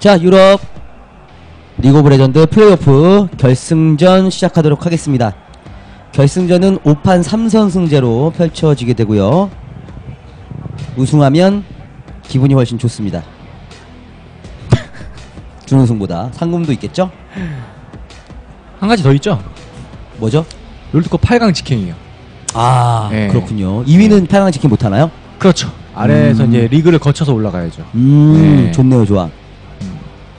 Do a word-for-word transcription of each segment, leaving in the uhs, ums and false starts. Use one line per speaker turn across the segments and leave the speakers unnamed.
자, 유럽 리그 오브 레전드 플레이오프 결승전 시작하도록 하겠습니다. 결승전은 오 판 삼 선승제로 펼쳐지게 되고요. 우승하면 기분이 훨씬 좋습니다. 준우승보다 상금도 있겠죠?
한 가지 더 있죠?
뭐죠?
롤드컵 팔 강 직행이에요.
아, 네. 그렇군요. 이 위는 네. 팔 강 직행 못하나요?
그렇죠. 아래에서 음. 이제 리그를 거쳐서 올라가야죠.
음, 네. 좋네요, 좋아. 음.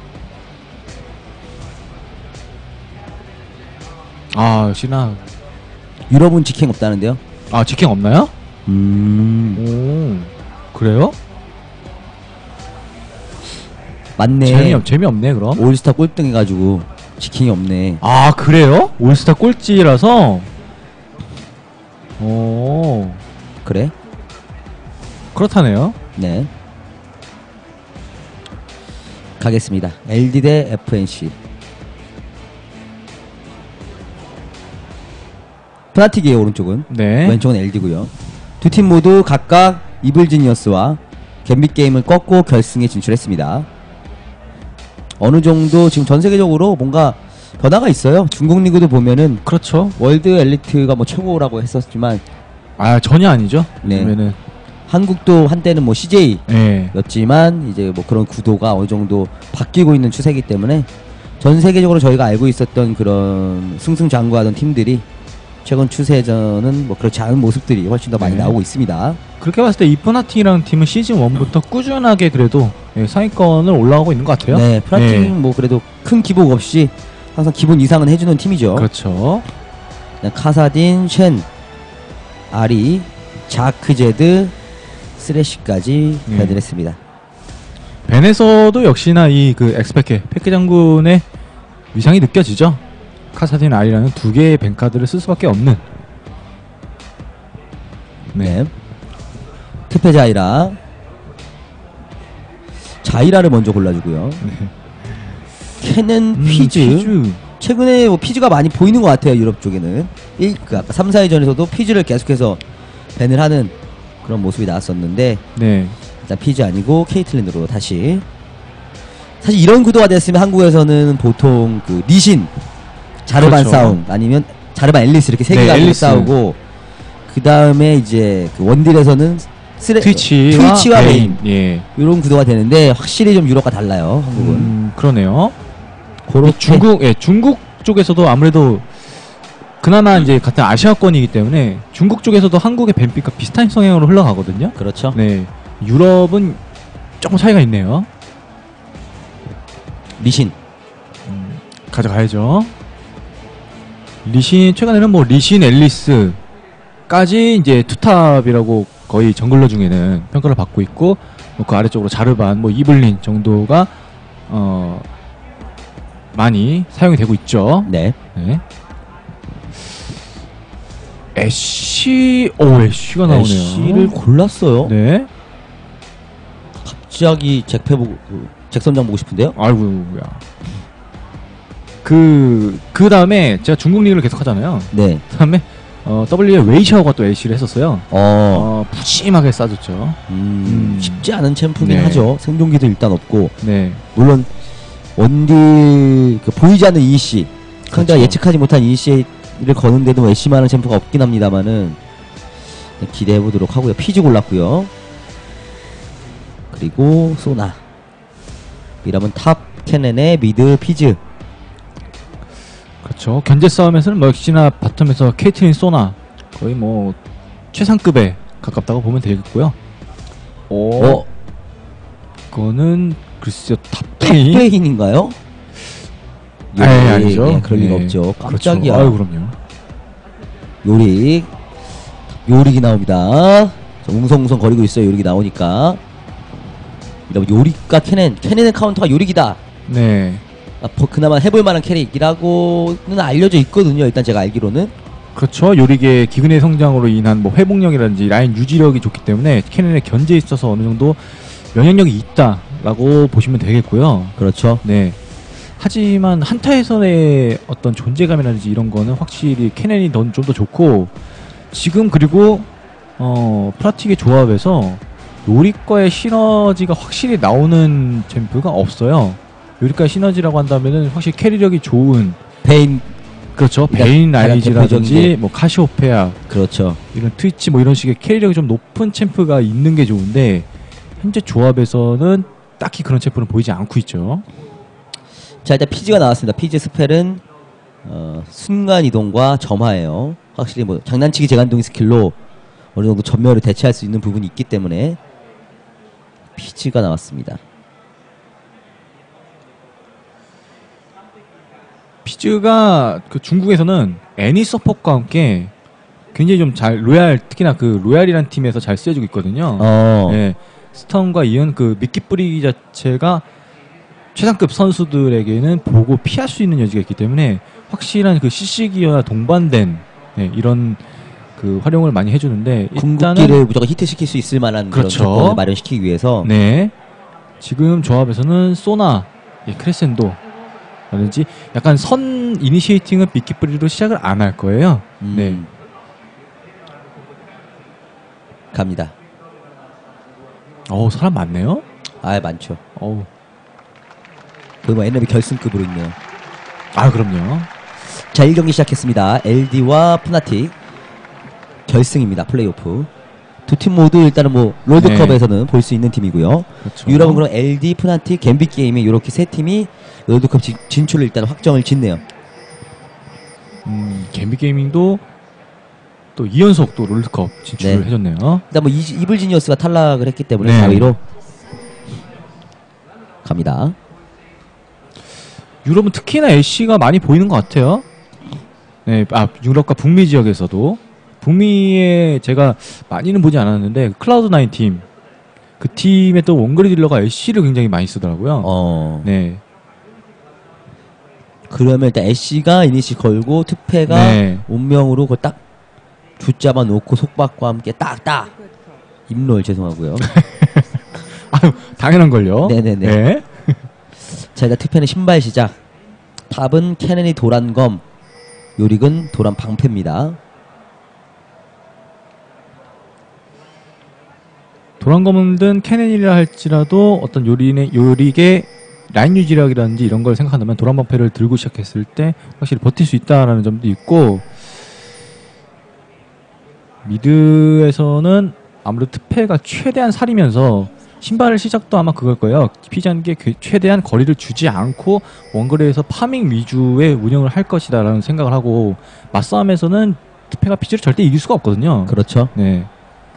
아, 역시나
유럽은 직행 없다는데요?
아, 직행 없나요?
음.
오, 그래요?
맞네.
재미없, 재미없네, 그럼.
올스타 꼴등 해가지고 직행이 없네.
아, 그래요? 올스타 꼴찌라서? 오.
그래?
그렇다네요.
네. 가겠습니다. 엘디 대 에프엔씨. 프나틱이에요, 오른쪽은.
네.
왼쪽은 엘디고요. 두 팀 모두 각각 이블지니어스와 갬빗게임을 꺾고 결승에 진출했습니다. 어느 정도 지금 전 세계적으로 뭔가 변화가 있어요. 중국 리그도 보면은
그렇죠.
월드 엘리트가 뭐 최고라고 했었지만
아, 전혀 아니죠.
네.
그러면은
한국도 한때는 뭐 씨제이였지만
네.
이제 뭐 그런 구도가 어느 정도 바뀌고 있는 추세이기 때문에 전 세계적으로 저희가 알고 있었던 그런 승승장구하던 팀들이 최근 추세전은 뭐 그렇지 않은 모습들이 훨씬 더 많이 네. 나오고 있습니다.
그렇게 봤을 때 이 프나틱이라는 팀은 시즌 일부터 꾸준하게 그래도 예, 상위권을 올라가고 있는 것 같아요.
네, 프나틱은 네. 뭐 그래도 큰 기복 없이 항상 기본 이상은 해주는 팀이죠.
그렇죠.
카사딘, 쉔, 아리, 자크제드, 쓰레쉬까지
네.
배달을 했습니다.
벤에서도 역시나 이 그 엑스페케 페케 장군의 위상이 느껴지죠. 카사딘, 아리라는 두 개의 벤카드를 쓸 수밖에 없는.
네. 트페 자이라. 자이라를 먼저 골라주고요. 네. 캐넨,
음,
피즈.
피즈.
최근에 뭐 피즈가 많이 보이는 것 같아요, 유럽 쪽에는. 일, 그 아까 삼, 사위전에서도 피즈를 계속해서 밴을 하는 그런 모습이 나왔었는데.
네.
일단 피즈 아니고 케이틀린으로 다시. 사실 이런 구도가 됐으면 한국에서는 보통 그 리신, 자르반
그렇죠.
싸움 아니면 자르반 앨리스 이렇게 세 개가
네,
싸우고 그 다음에 이제 그 원딜에서는 스레,
트위치와,
트위치와 베인, 베인.
예.
이런 구도가 되는데 확실히 좀 유럽과 달라요, 한국은.
음, 그러네요.
그렇게
중국, 예, 중국 쪽에서도 아무래도 그나마 이제 같은 아시아권이기 때문에 중국 쪽에서도 한국의 벤피가 비슷한 성향으로 흘러가거든요.
그렇죠.
네, 유럽은 조금 차이가 있네요.
리신
음, 가져가야죠. 리신 최근에는 뭐 리신, 앨리스까지 이제 투탑이라고 거의 정글러 중에는 평가를 받고 있고 뭐 그 아래쪽으로 자르반, 뭐 이블린 정도가 어 많이 사용이 되고 있죠.
네.
네. 애쉬, 오 애쉬가 나오네요.
애쉬를 골랐어요.
네.
갑자기 잭패 보고 잭선장 보고 싶은데요.
아이고야. 그, 그 다음에 제가 중국 리그를 계속 하잖아요.
네.
그 다음에 어, 더블유에 웨이샤오가 또 애쉬를 했었어요.
어.
어, 푸짐하게 싸줬죠.
음,
음.
쉽지 않은 챔프긴
네.
하죠. 생존기도 일단 없고.
네.
물론 원딜 그 보이지 않는 이씨, 상대가
그렇죠.
예측하지 못한 이씨를 거는데도 애쉬만한 챔프가 없긴 합니다만은 기대해보도록 하고요. 피지 골랐고요. 그리고 소나. 이러면 탑 캐넨의 미드 피즈.
그렇죠. 견제 싸움에서는 뭐 역시나 바텀에서 케이틀린, 소나 거의 뭐 최상급에 가깝다고 보면 되겠고요. 오,
어?
그거는 글쎄요, 탑베인?
탑베인인가요?
아, 아니죠.
예, 그럴
네.
리가 없죠. 깜짝이야.
그렇죠. 아유, 그럼요.
요릭. 요릭이 나옵니다. 웅성웅성 거리고 있어요. 요릭이 나오니까. 이러면 요릭과 캐넨. 캐넨의 카운터가 요릭이다.
네.
아, 그나마 해볼 만한 캐릭이라고는 알려져 있거든요. 일단 제가 알기로는.
그렇죠. 요릭의 기근의 성장으로 인한 뭐 회복력이라든지 라인 유지력이 좋기 때문에 캐넨의 견제에 있어서 어느 정도 영향력이 있다라고 보시면 되겠고요.
그렇죠.
네. 하지만 한타에서의 어떤 존재감이라든지 이런 거는 확실히 캐넨이 좀 더 좋고, 지금 그리고 어 프라틱의 조합에서 요릭과의 시너지가 확실히 나오는 챔프가 없어요. 요리까지 시너지라고 한다면은 확실히 캐리력이 좋은
베인.
그렇죠.
그러니까
베인
가장
라이즈라든지
대표적인
뭐 카시오페아
그렇죠.
이런 트위치 뭐 이런 식의 캐리력이 좀 높은 챔프가 있는 게 좋은데 현재 조합에서는 딱히 그런 챔프는 보이지 않고 있죠.
자, 일단 피지가 나왔습니다. 피지 스펠은 어, 순간 이동과 점화예요. 확실히 뭐 장난치기 재간동이 스킬로 어느 정도 전멸을 대체할 수 있는 부분이 있기 때문에 피지가 나왔습니다.
피즈가 그 중국에서는 애니 서폿과 함께 굉장히 좀 잘 로얄 특히나 그 로얄이라는 팀에서 잘 쓰여지고 있거든요.
어,
예, 스턴과 이은 그 미끼 뿌리기 자체가 최상급 선수들에게는 보고 피할 수 있는 여지가 있기 때문에 확실한 그 씨씨 기어나 동반된 예, 이런 그 활용을 많이 해주는데
궁극기를 무조건 히트시킬 수 있을 만한
그렇죠.
그런 조건을 마련시키기 위해서
네 지금 조합에서는 소나 예, 크레센도 라든지 약간 선 이니시에이팅은 미끼 뿌리로 시작을 안 할 거예요.
음,
네.
갑니다.
어우 사람 많네요.
아, 많죠.
어우
거의 뭐 엔엠이 결승급으로 있네요.
아 그럼요.
자, 일 경기 시작했습니다. 엘디와 푸나틱 결승입니다. 플레이오프. 두 팀 모두 일단은 뭐 롤드컵에서는 볼 수 있는 팀이고요.
그렇죠.
유럽은 그럼 엘디, 푸나틱, 갬빗 게임이 이렇게 세 팀이 롤드컵 지, 진출을 일단 확정을 짓네요.
음, 갬비 게이밍도 또 이 연속 또 롤드컵 진출을
네.
해줬네요.
일단 뭐 이, 이블 지니어스가 탈락을 했기 때문에
네.
사 위로 갑니다.
유럽은 특히나 애쉬가 많이 보이는 것 같아요. 네, 아 유럽과 북미 지역에서도 북미에 제가 많이는 보지 않았는데 클라우드 나인 팀 그 팀의 또 원거리 딜러가 애쉬를 굉장히 많이 쓰더라고요.
어.
네,
그러면 일단 애쉬가 이니시 걸고 투페가
네.
운명으로 그걸 딱 붙잡아 놓고 속박과 함께 딱딱 입롤 죄송하고요.
아유 당연한 걸요.
네네네.
네.
자, 일단 투페는 신발 시작. 탑은 캐넨이 도란검, 요릭은 도란 방패입니다.
도란검은 캐넨이라 할지라도 어떤 요리의 요릭의 라인 유지력이라든지 이런 걸 생각한다면 도란방패를 들고 시작했을 때 확실히 버틸 수 있다라는 점도 있고 미드에서는 아무래도 특패가 최대한 살이면서 신발을 시작도 아마 그걸 거예요. 피자는 게 최대한 거리를 주지 않고 원거리에서 파밍 위주의 운영을 할 것이다라는 생각을 하고 맞싸움에서는 특패가 피지를 절대 이길 수가 없거든요.
그렇죠.
네.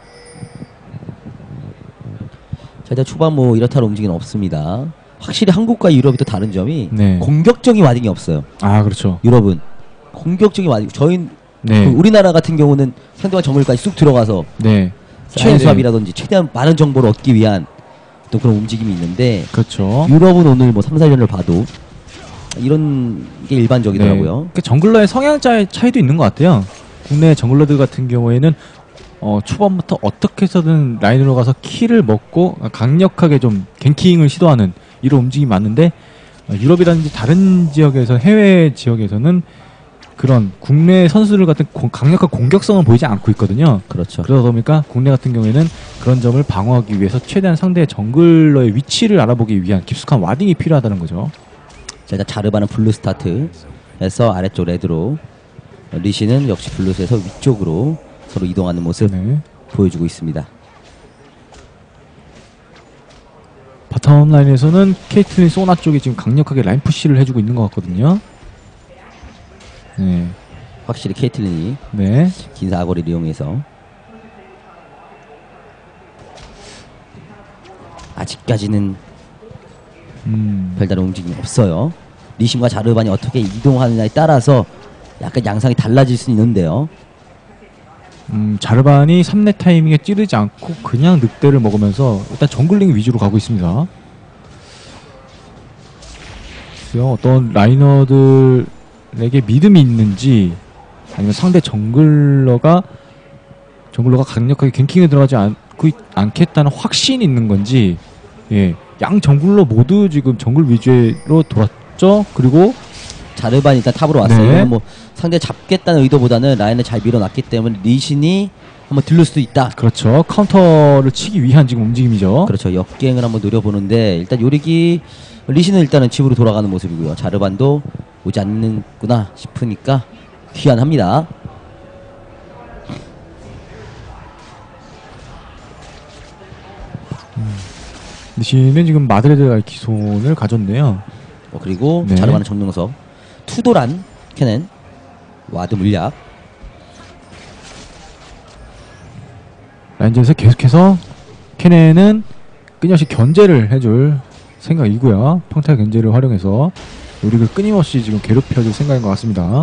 자, 일단 초반 뭐 이렇다는 움직임은 없습니다. 확실히 한국과 유럽이 또 다른 점이
네.
공격적인 와딩이 없어요.
아 그렇죠.
유럽은 공격적인 와딩. 저희
네.
그 우리나라 같은 경우는 상대방 정글까지 쑥 들어가서
네.
사인 수합이라든지 최대한 많은 정보를 얻기 위한 또 그런 움직임이 있는데
그렇죠.
유럽은 오늘 뭐 삼, 사 전을 봐도 이런 게 일반적이더라고요.
네. 그 정글러의 성향 차- 차이도 있는 것 같아요. 국내 정글러들 같은 경우에는 어, 초반부터 어떻게 해서든 라인으로 가서 킬을 먹고 강력하게 좀 갱킹을 시도하는 이런 움직임이 많은데 어, 유럽이라든지 다른 지역에서 해외 지역에서는 그런 국내 선수들 같은 고, 강력한 공격성은 보이지 않고 있거든요.
그렇죠.
그러다 보니까 국내 같은 경우에는 그런 점을 방어하기 위해서 최대한 상대의 정글러의 위치를 알아보기 위한 깊숙한 와딩이 필요하다는 거죠.
자, 일단 자르바는 블루 스타트에서 아래쪽 레드로, 리시는 역시 블루에서 위쪽으로 서로 이동하는 모습
네.
보여주고 있습니다.
바텀 라인에서는 케이틀린 소나 쪽이 지금 강력하게 라인 푸시를 해주고 있는 것 같거든요. 네,
확실히 케이틀린이
네,
긴 사거리를 이용해서 아직까지는
음,
별다른 움직임이 없어요. 리심과 자르반이 어떻게 이동하느냐에 따라서 약간 양상이 달라질 수 있는데요.
음, 자르반이 삼 렙 타이밍에 찌르지 않고 그냥 늑대를 먹으면서 일단 정글링 위주로 가고 있습니다. 글쎄요, 어떤 라이너들에게 믿음이 있는지 아니면 상대 정글러가 정글러가 강력하게 갱킹에 들어가지 않고 있, 않겠다는 확신이 있는 건지 예, 양 정글러 모두 지금 정글 위주로 돌았죠. 그리고
자르반이 일단 탑으로 왔어요.
네.
뭐 상대 잡겠다는 의도보다는 라인을 잘 밀어놨기 때문에 리신이 한번 들를 수도 있다.
그렇죠. 카운터를 치기 위한 지금 움직임이죠.
그렇죠. 역갱을 한번 노려보는데 일단 요릭이 리시는 일단은 집으로 돌아가는 모습이고요. 자르반도 오지 않는구나 싶으니까 귀환합니다.
리시는 지금 마드레드 갈 기손을 가졌네요.
어, 그리고
네.
자르반은 정명석, 투도란 캐넨, 와드 물약.
라인전에서 계속해서 케넨은 끊임없이 견제를 해줄 생각이고요. 평타 견제를 활용해서 요릭을 끊임없이 지금 괴롭혀줄 생각인 것 같습니다.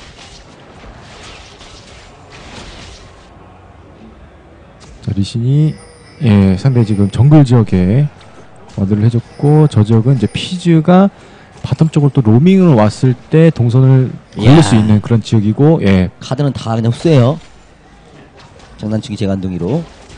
자, 리신이 예, 상대 지금 정글 지역에 와드를 해줬고, 저 지역은 이제 피즈가 바텀 쪽으로 또 로밍을 왔을 때 동선을
이야.
걸릴 수 있는 그런 지역이고, 예,
카드는 다 그냥 흡수해요. 장난치기 재간둥이로.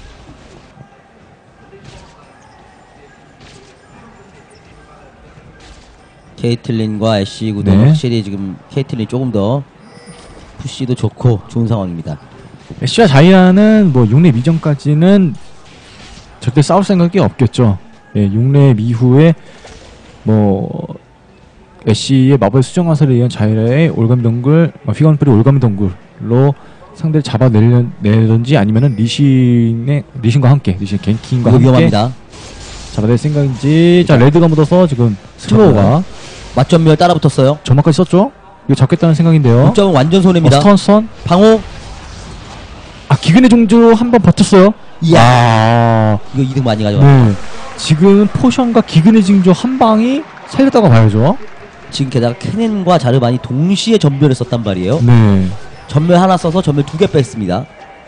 케이틀린과 애쉬 구도
네.
확실히 지금 케이틀린 조금 더 푸시도 좋고 좋은 상황입니다.
애쉬와 자이아는 뭐 육 렙 이전까지는 절대 싸울 생각이 없겠죠. 예, 육 렙 이후에 뭐 애쉬의 마법의 수정화살에 의한 자이아의 올가미 동굴, 어, 휘건뿌리 올가미 동굴로 상대를 잡아내든지 아니면은 리신의 리신과 함께 리신 갱킹과
이거
함께
위험합니다.
잡아낼 생각인지. 자, 레드가 묻어서 지금 슬로우가
맞전멸 따라붙었어요.
점막까지 썼죠. 이거 잡겠다는 생각인데요.
득점은 완전
어,
손해입니다.
스턴 스턴.
방호.
아, 기근의 종주 한번 버텼어요.
이야.
아,
이거 이득 많이 가져가.
네. 지금 포션과 기근의 징조 한 방이 살렸다고 봐야죠.
지금 게다가 케넨과 자르반이 동시에 전멸을 썼단 말이에요.
네.
전멸 하나 써서 전멸 두 개 뺐습니다.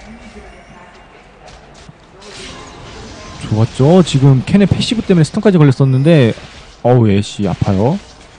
좋았죠. 지금 캔의 패시브 때문에 스턴까지 걸렸었는데, 어우, 애쉬 아파요.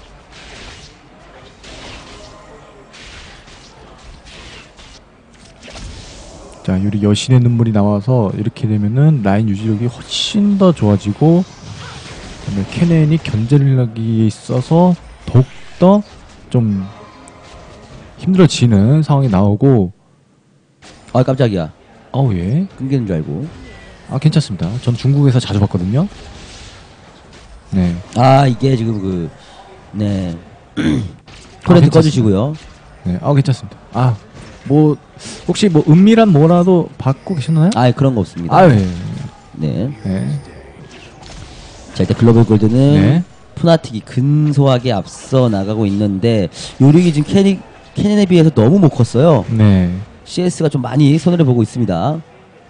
자, 요리 여신의 눈물이 나와서 이렇게 되면은 라인 유지력이 훨씬 더 좋아지고, 그다음에 케넨이 견제를 하기에 있어서 더욱더 좀 힘들어지는 상황이 나오고.
아 깜짝이야.
어우, 예.
끊기는 줄 알고.
아, 괜찮습니다. 전 중국에서 자주 봤거든요. 네.
아 이게 지금 그 네.
아,
토렌트
괜찮습니다.
꺼주시고요.
네. 아, 괜찮습니다. 아, 뭐 혹시 뭐 은밀한 뭐라도 받고 계셨나요?
아 그런 거 없습니다.
아, 예.
네.
네.
자 일단 글로벌 골드는
네.
푸나틱이 근소하게 앞서 나가고 있는데 요릭이 지금 캐니, 캐넨에 비해서 너무 못 컸어요.
네.
씨에스가 좀 많이 손해를 보고 있습니다.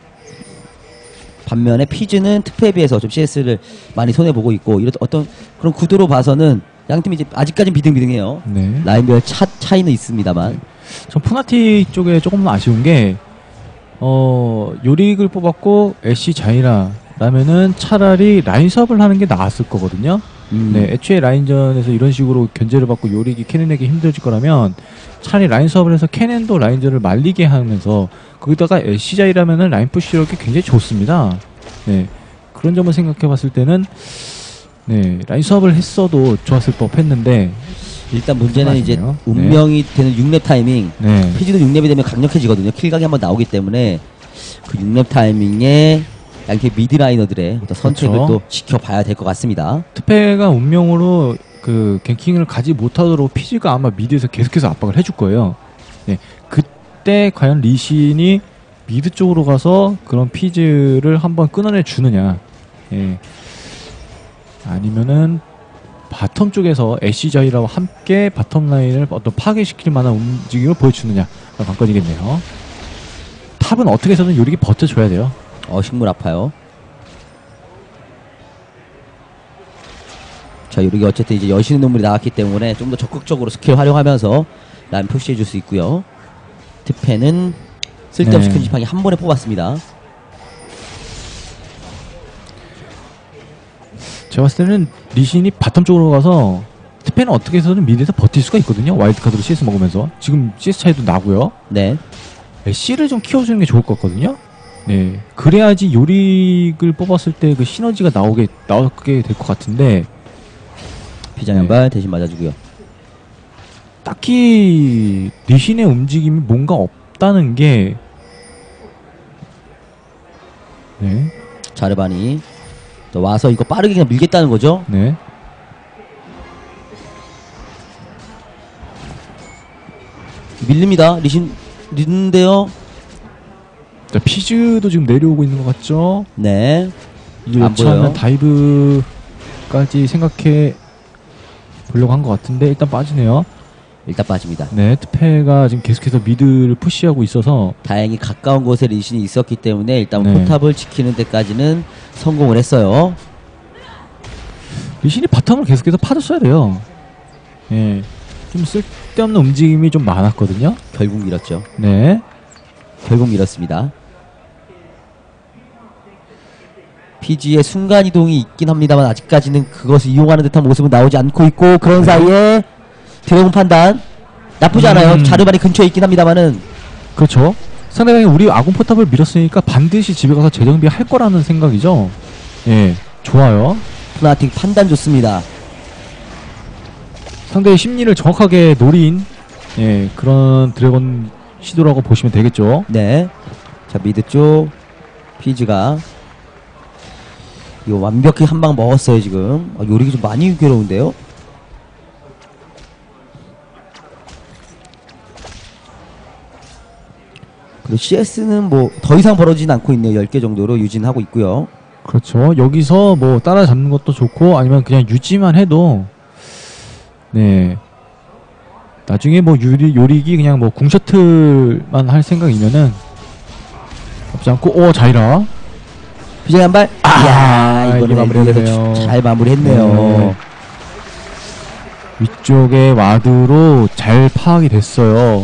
반면에 피즈는 특패에 비해서 좀 씨에스를 많이 손해보고 있고, 이런 어떤 그런 구도로 봐서는 양팀이 이제 아직까지는 비등비등해요.
네.
라인별 차, 차이는 있습니다만.
전 푸나티 쪽에 조금 아쉬운 게, 어, 요릭을 뽑았고 애쉬 자이라라면은 차라리 라인 수업을 하는 게 나았을 거거든요.
음.
네, 애초에 라인전에서 이런 식으로 견제를 받고 요릭이 캐넨에게 힘들어질 거라면 차라리 라인 수업을 해서 캐넨도 라인전을 말리게 하면서, 거기다가 애쉬 자이라면은 라인 푸시력이 굉장히 좋습니다. 네, 그런 점을 생각해 봤을 때는 네, 라인 수업을 했어도 좋았을 법했는데,
일단 문제는 이제
아쉽네요.
운명이 되는 육 렙 타이밍.
네,
피지도 육 렙이 되면 강력해지거든요. 킬각이 한번 나오기 때문에 그 육 렙 타이밍에 양팀 미드라이너들의 어떤 선택을
그렇죠.
또 지켜봐야 될 것 같습니다.
특패가 운명으로 그 갱킹을 가지 못하도록 피지가 아마 미드에서 계속해서 압박을 해줄 거예요. 네, 그때 과연 리신이 미드 쪽으로 가서 그런 피즈를 한번 끊어내 주느냐, 예. 아니면은 바텀 쪽에서 애쉬 자이라와 함께 바텀 라인을 어떤 파괴시킬 만한 움직임을 보여주느냐가 관건이겠네요. 탑은 어떻게 해서든 요리기 버텨줘야 돼요.
어 식물 아파요. 자 요렇게 어쨌든 이제 여신의 눈물이 나왔기 때문에 좀 더 적극적으로 스킬 활용하면서 라인 표시해줄 수 있고요. 특패는 쓸데없이
네.
큰 지팡이 한 번에 뽑았습니다.
제가 봤을 때는 리신이 바텀 쪽으로 가서 특패는 어떻게 해서든 미드에서 버틸 수가 있거든요. 와일드카드로 씨에스 먹으면서. 지금 씨에스 차이도 나고요.
네.
C를 좀 키워주는 게 좋을 것 같거든요. 네, 그래야지 요릭을 뽑았을 때 그 시너지가 나오게 나오게 될 것 같은데,
비장 한발 대신 맞아주고요.
딱히 리신의 움직임이 뭔가 없다는 게, 네,
자르반이 또 와서 이거 빠르게 그냥 밀겠다는 거죠.
네,
밀립니다. 리신 리는데요.
자, 피즈도 지금 내려오고 있는 것 같죠?
네.
이게
안
처음에
보여요.
다이브까지 생각해 보려고 한 것 같은데 일단 빠지네요.
일단 빠집니다.
네, 트페가 지금 계속해서 미드를 푸시하고 있어서
다행히 가까운 곳에 리신이 있었기 때문에 일단
네.
포탑을 지키는 데까지는 성공을 했어요.
리신이 바텀을 계속해서 파줬어야 돼요. 예, 좀 쓸데없는 움직임이 좀 많았거든요.
결국 밀었죠.
네,
결국 밀었습니다. 피지의 순간이동이 있긴 합니다만 아직까지는 그것을 이용하는 듯한 모습은 나오지 않고 있고 그런 사이에 드래곤 판단 나쁘지
음.
않아요. 자르반이 근처에 있긴 합니다만은
그렇죠. 상대방이 우리 아군 포탑을 밀었으니까 반드시 집에 가서 재정비할 거라는 생각이죠. 예, 좋아요.
푸나틱 판단 좋습니다.
상대의 심리를 정확하게 노린 예, 그런 드래곤 시도라고 보시면 되겠죠.
네. 자, 미드 쪽 피지가 이거 완벽히 한 방 먹었어요 지금. 아, 요리가 좀 많이 괴로운데요. 그리고 씨에스는 뭐 더 이상 벌어지진 않고 있네요. 열 개 정도로 유진하고 있고요.
그렇죠. 여기서 뭐 따라잡는 것도 좋고 아니면 그냥 유지만 해도 네, 나중에 뭐 유리, 요리기 그냥 뭐 궁셔틀만 할 생각이면은 없지 않고 오 자이라
피지의 한 발.
아,
이야,
이게
이거는
마무리했네요.
엘디에서 잘 마무리했네요.
네. 위쪽에 와드로 잘 파악이 됐어요.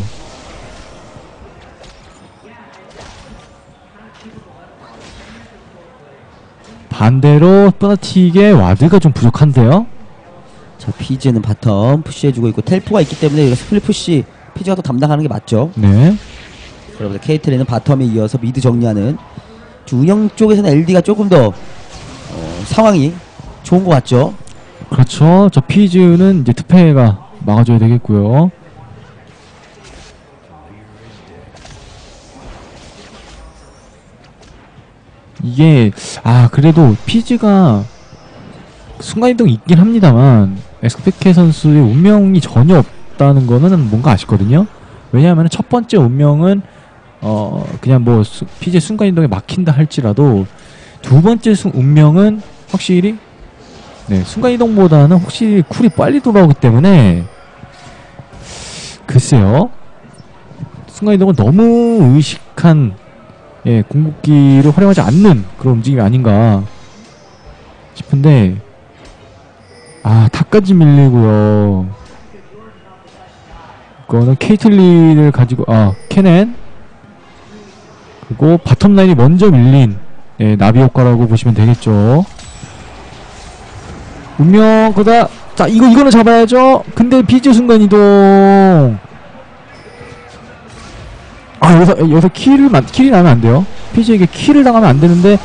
반대로 푸나틱의 와드가 좀 부족한데요.
자, 피지는 바텀 푸시해주고 있고 텔포가 있기 때문에 이거 스플릿 푸시 피지가 또 담당하는 게 맞죠.
네.
그러면서 케이틀린은 바텀에 이어서 미드 정리하는 운영 쪽에서는 엘디가 조금 더 어, 상황이 좋은 것 같죠.
그렇죠. 저 피즈는 이제 트페가 막아줘야 되겠고요. 이게 아 그래도 피즈가 순간이동이 있긴 합니다만 에스페케 선수의 운명이 전혀 없다는 거는 뭔가 아쉽거든요. 왜냐하면 첫 번째 운명은 어 그냥 뭐 수, 피지의 순간이동에 막힌다 할지라도 두 번째 수, 운명은 확실히 네 순간이동보다는 확실히 쿨이 빨리 돌아오기 때문에 글쎄요 순간이동을 너무 의식한 예 궁극기를 활용하지 않는 그런 움직임이 아닌가 싶은데 아 탑까지 밀리고요. 이거는 케이틀린을 가지고 아 케넨 그리고 바텀 라인이 먼저 밀린 예, 나비 효과라고 보시면 되겠죠. 운명 그다 자 이거 이거는 잡아야죠. 근데 비즈 순간 이동 아 여기서 여기서 킬을 만 킬이 나면 안 돼요. 피지에게 킬을 당하면 안 되는데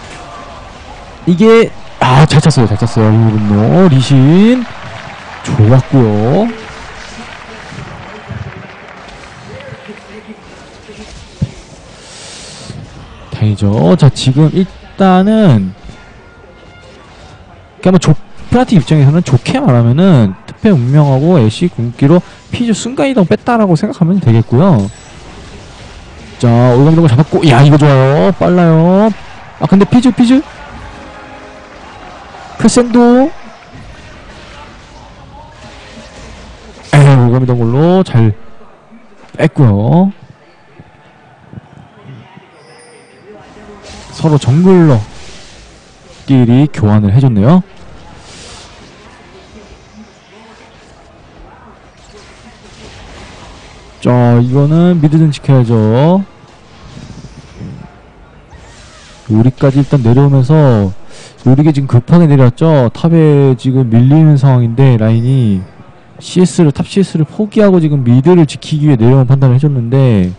이게 아 잘 찼어요 잘 찼어요 이 분노 리신 좋았고요. 다행이죠. 자 지금 일단은 그냥 뭐 푸나틱 입장에서는 좋게 말하면은 특패 운명하고 애쉬 궁기로 피즈 순간이동 뺐다라고 생각하면 되겠고요. 자 올가미동을 잡았고 야 이거 좋아요 빨라요. 아 근데 피즈 피즈 크센도 에이 올가미동굴로 잘 뺐고요. 서로 정글러끼리 교환을 해줬네요. 자 이거는 미드는 지켜야죠. 요리까지 일단 내려오면서 요리가 지금 급하게 내렸죠. 탑에 지금 밀리는 상황인데 라인이 씨에스를 탑 씨에스를 포기하고 지금 미드를 지키기 위해 내려온 판단을 해줬는데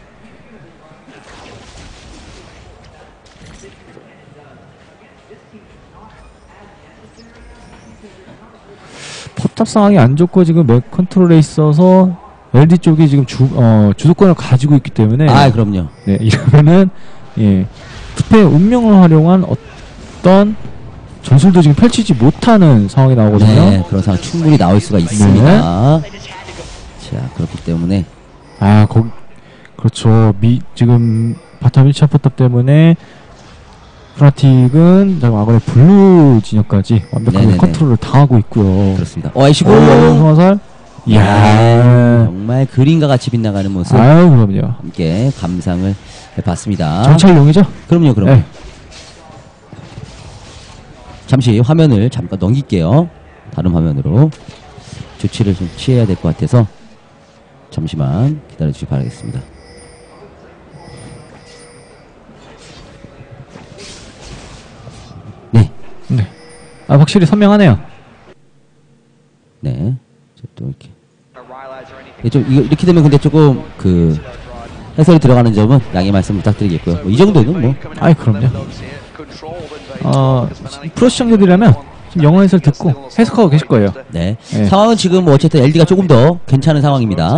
포탑 상황이 안 좋고 지금 맥 컨트롤에 있어서 엘디 쪽이 지금 주, 어, 주도권을 가지고 있기 때문에
아 그럼요.
네, 이러면은 예, 투패의 운명을 활용한 어떤 전술도 지금 펼치지 못하는 상황이 나오거든요.
네, 그런 상황 충분히 나올 수가 있습니다. 자, 그렇기 때문에
아, 거기 그렇죠. 미 지금 바텀 일 차 포탑 때문에 프나틱은 아무래도 블루 진영까지 완벽하게
네네네.
컨트롤을 당하고 있고요.
그렇습니다. 어, 아이시고.
성화살. 이야.
정말 그림과 같이 빗나가는 모습
아유, 그럼요.
함께 감상을 해봤습니다.
정찰용이죠?
그럼요, 그럼요.
네.
잠시 화면을 잠깐 넘길게요. 다른 화면으로 조치를 좀 취해야 될 것 같아서 잠시만 기다려주시기 바라겠습니다. 네,
네. 아, 확실히 선명하네요.
네. 저 또 이렇게. 네, 좀 이거 이렇게 되면 근데 조금 그 해설이 들어가는 점은 양해 말씀 부탁드리겠고요. 뭐 이 정도는 뭐.
아이, 그럼요. 어, 프로 시청자들이라면 지금 영어 해설 듣고 해석하고 계실 거예요.
네.
네.
상황은 지금 뭐 어쨌든 엘디가 조금 더 괜찮은 상황입니다.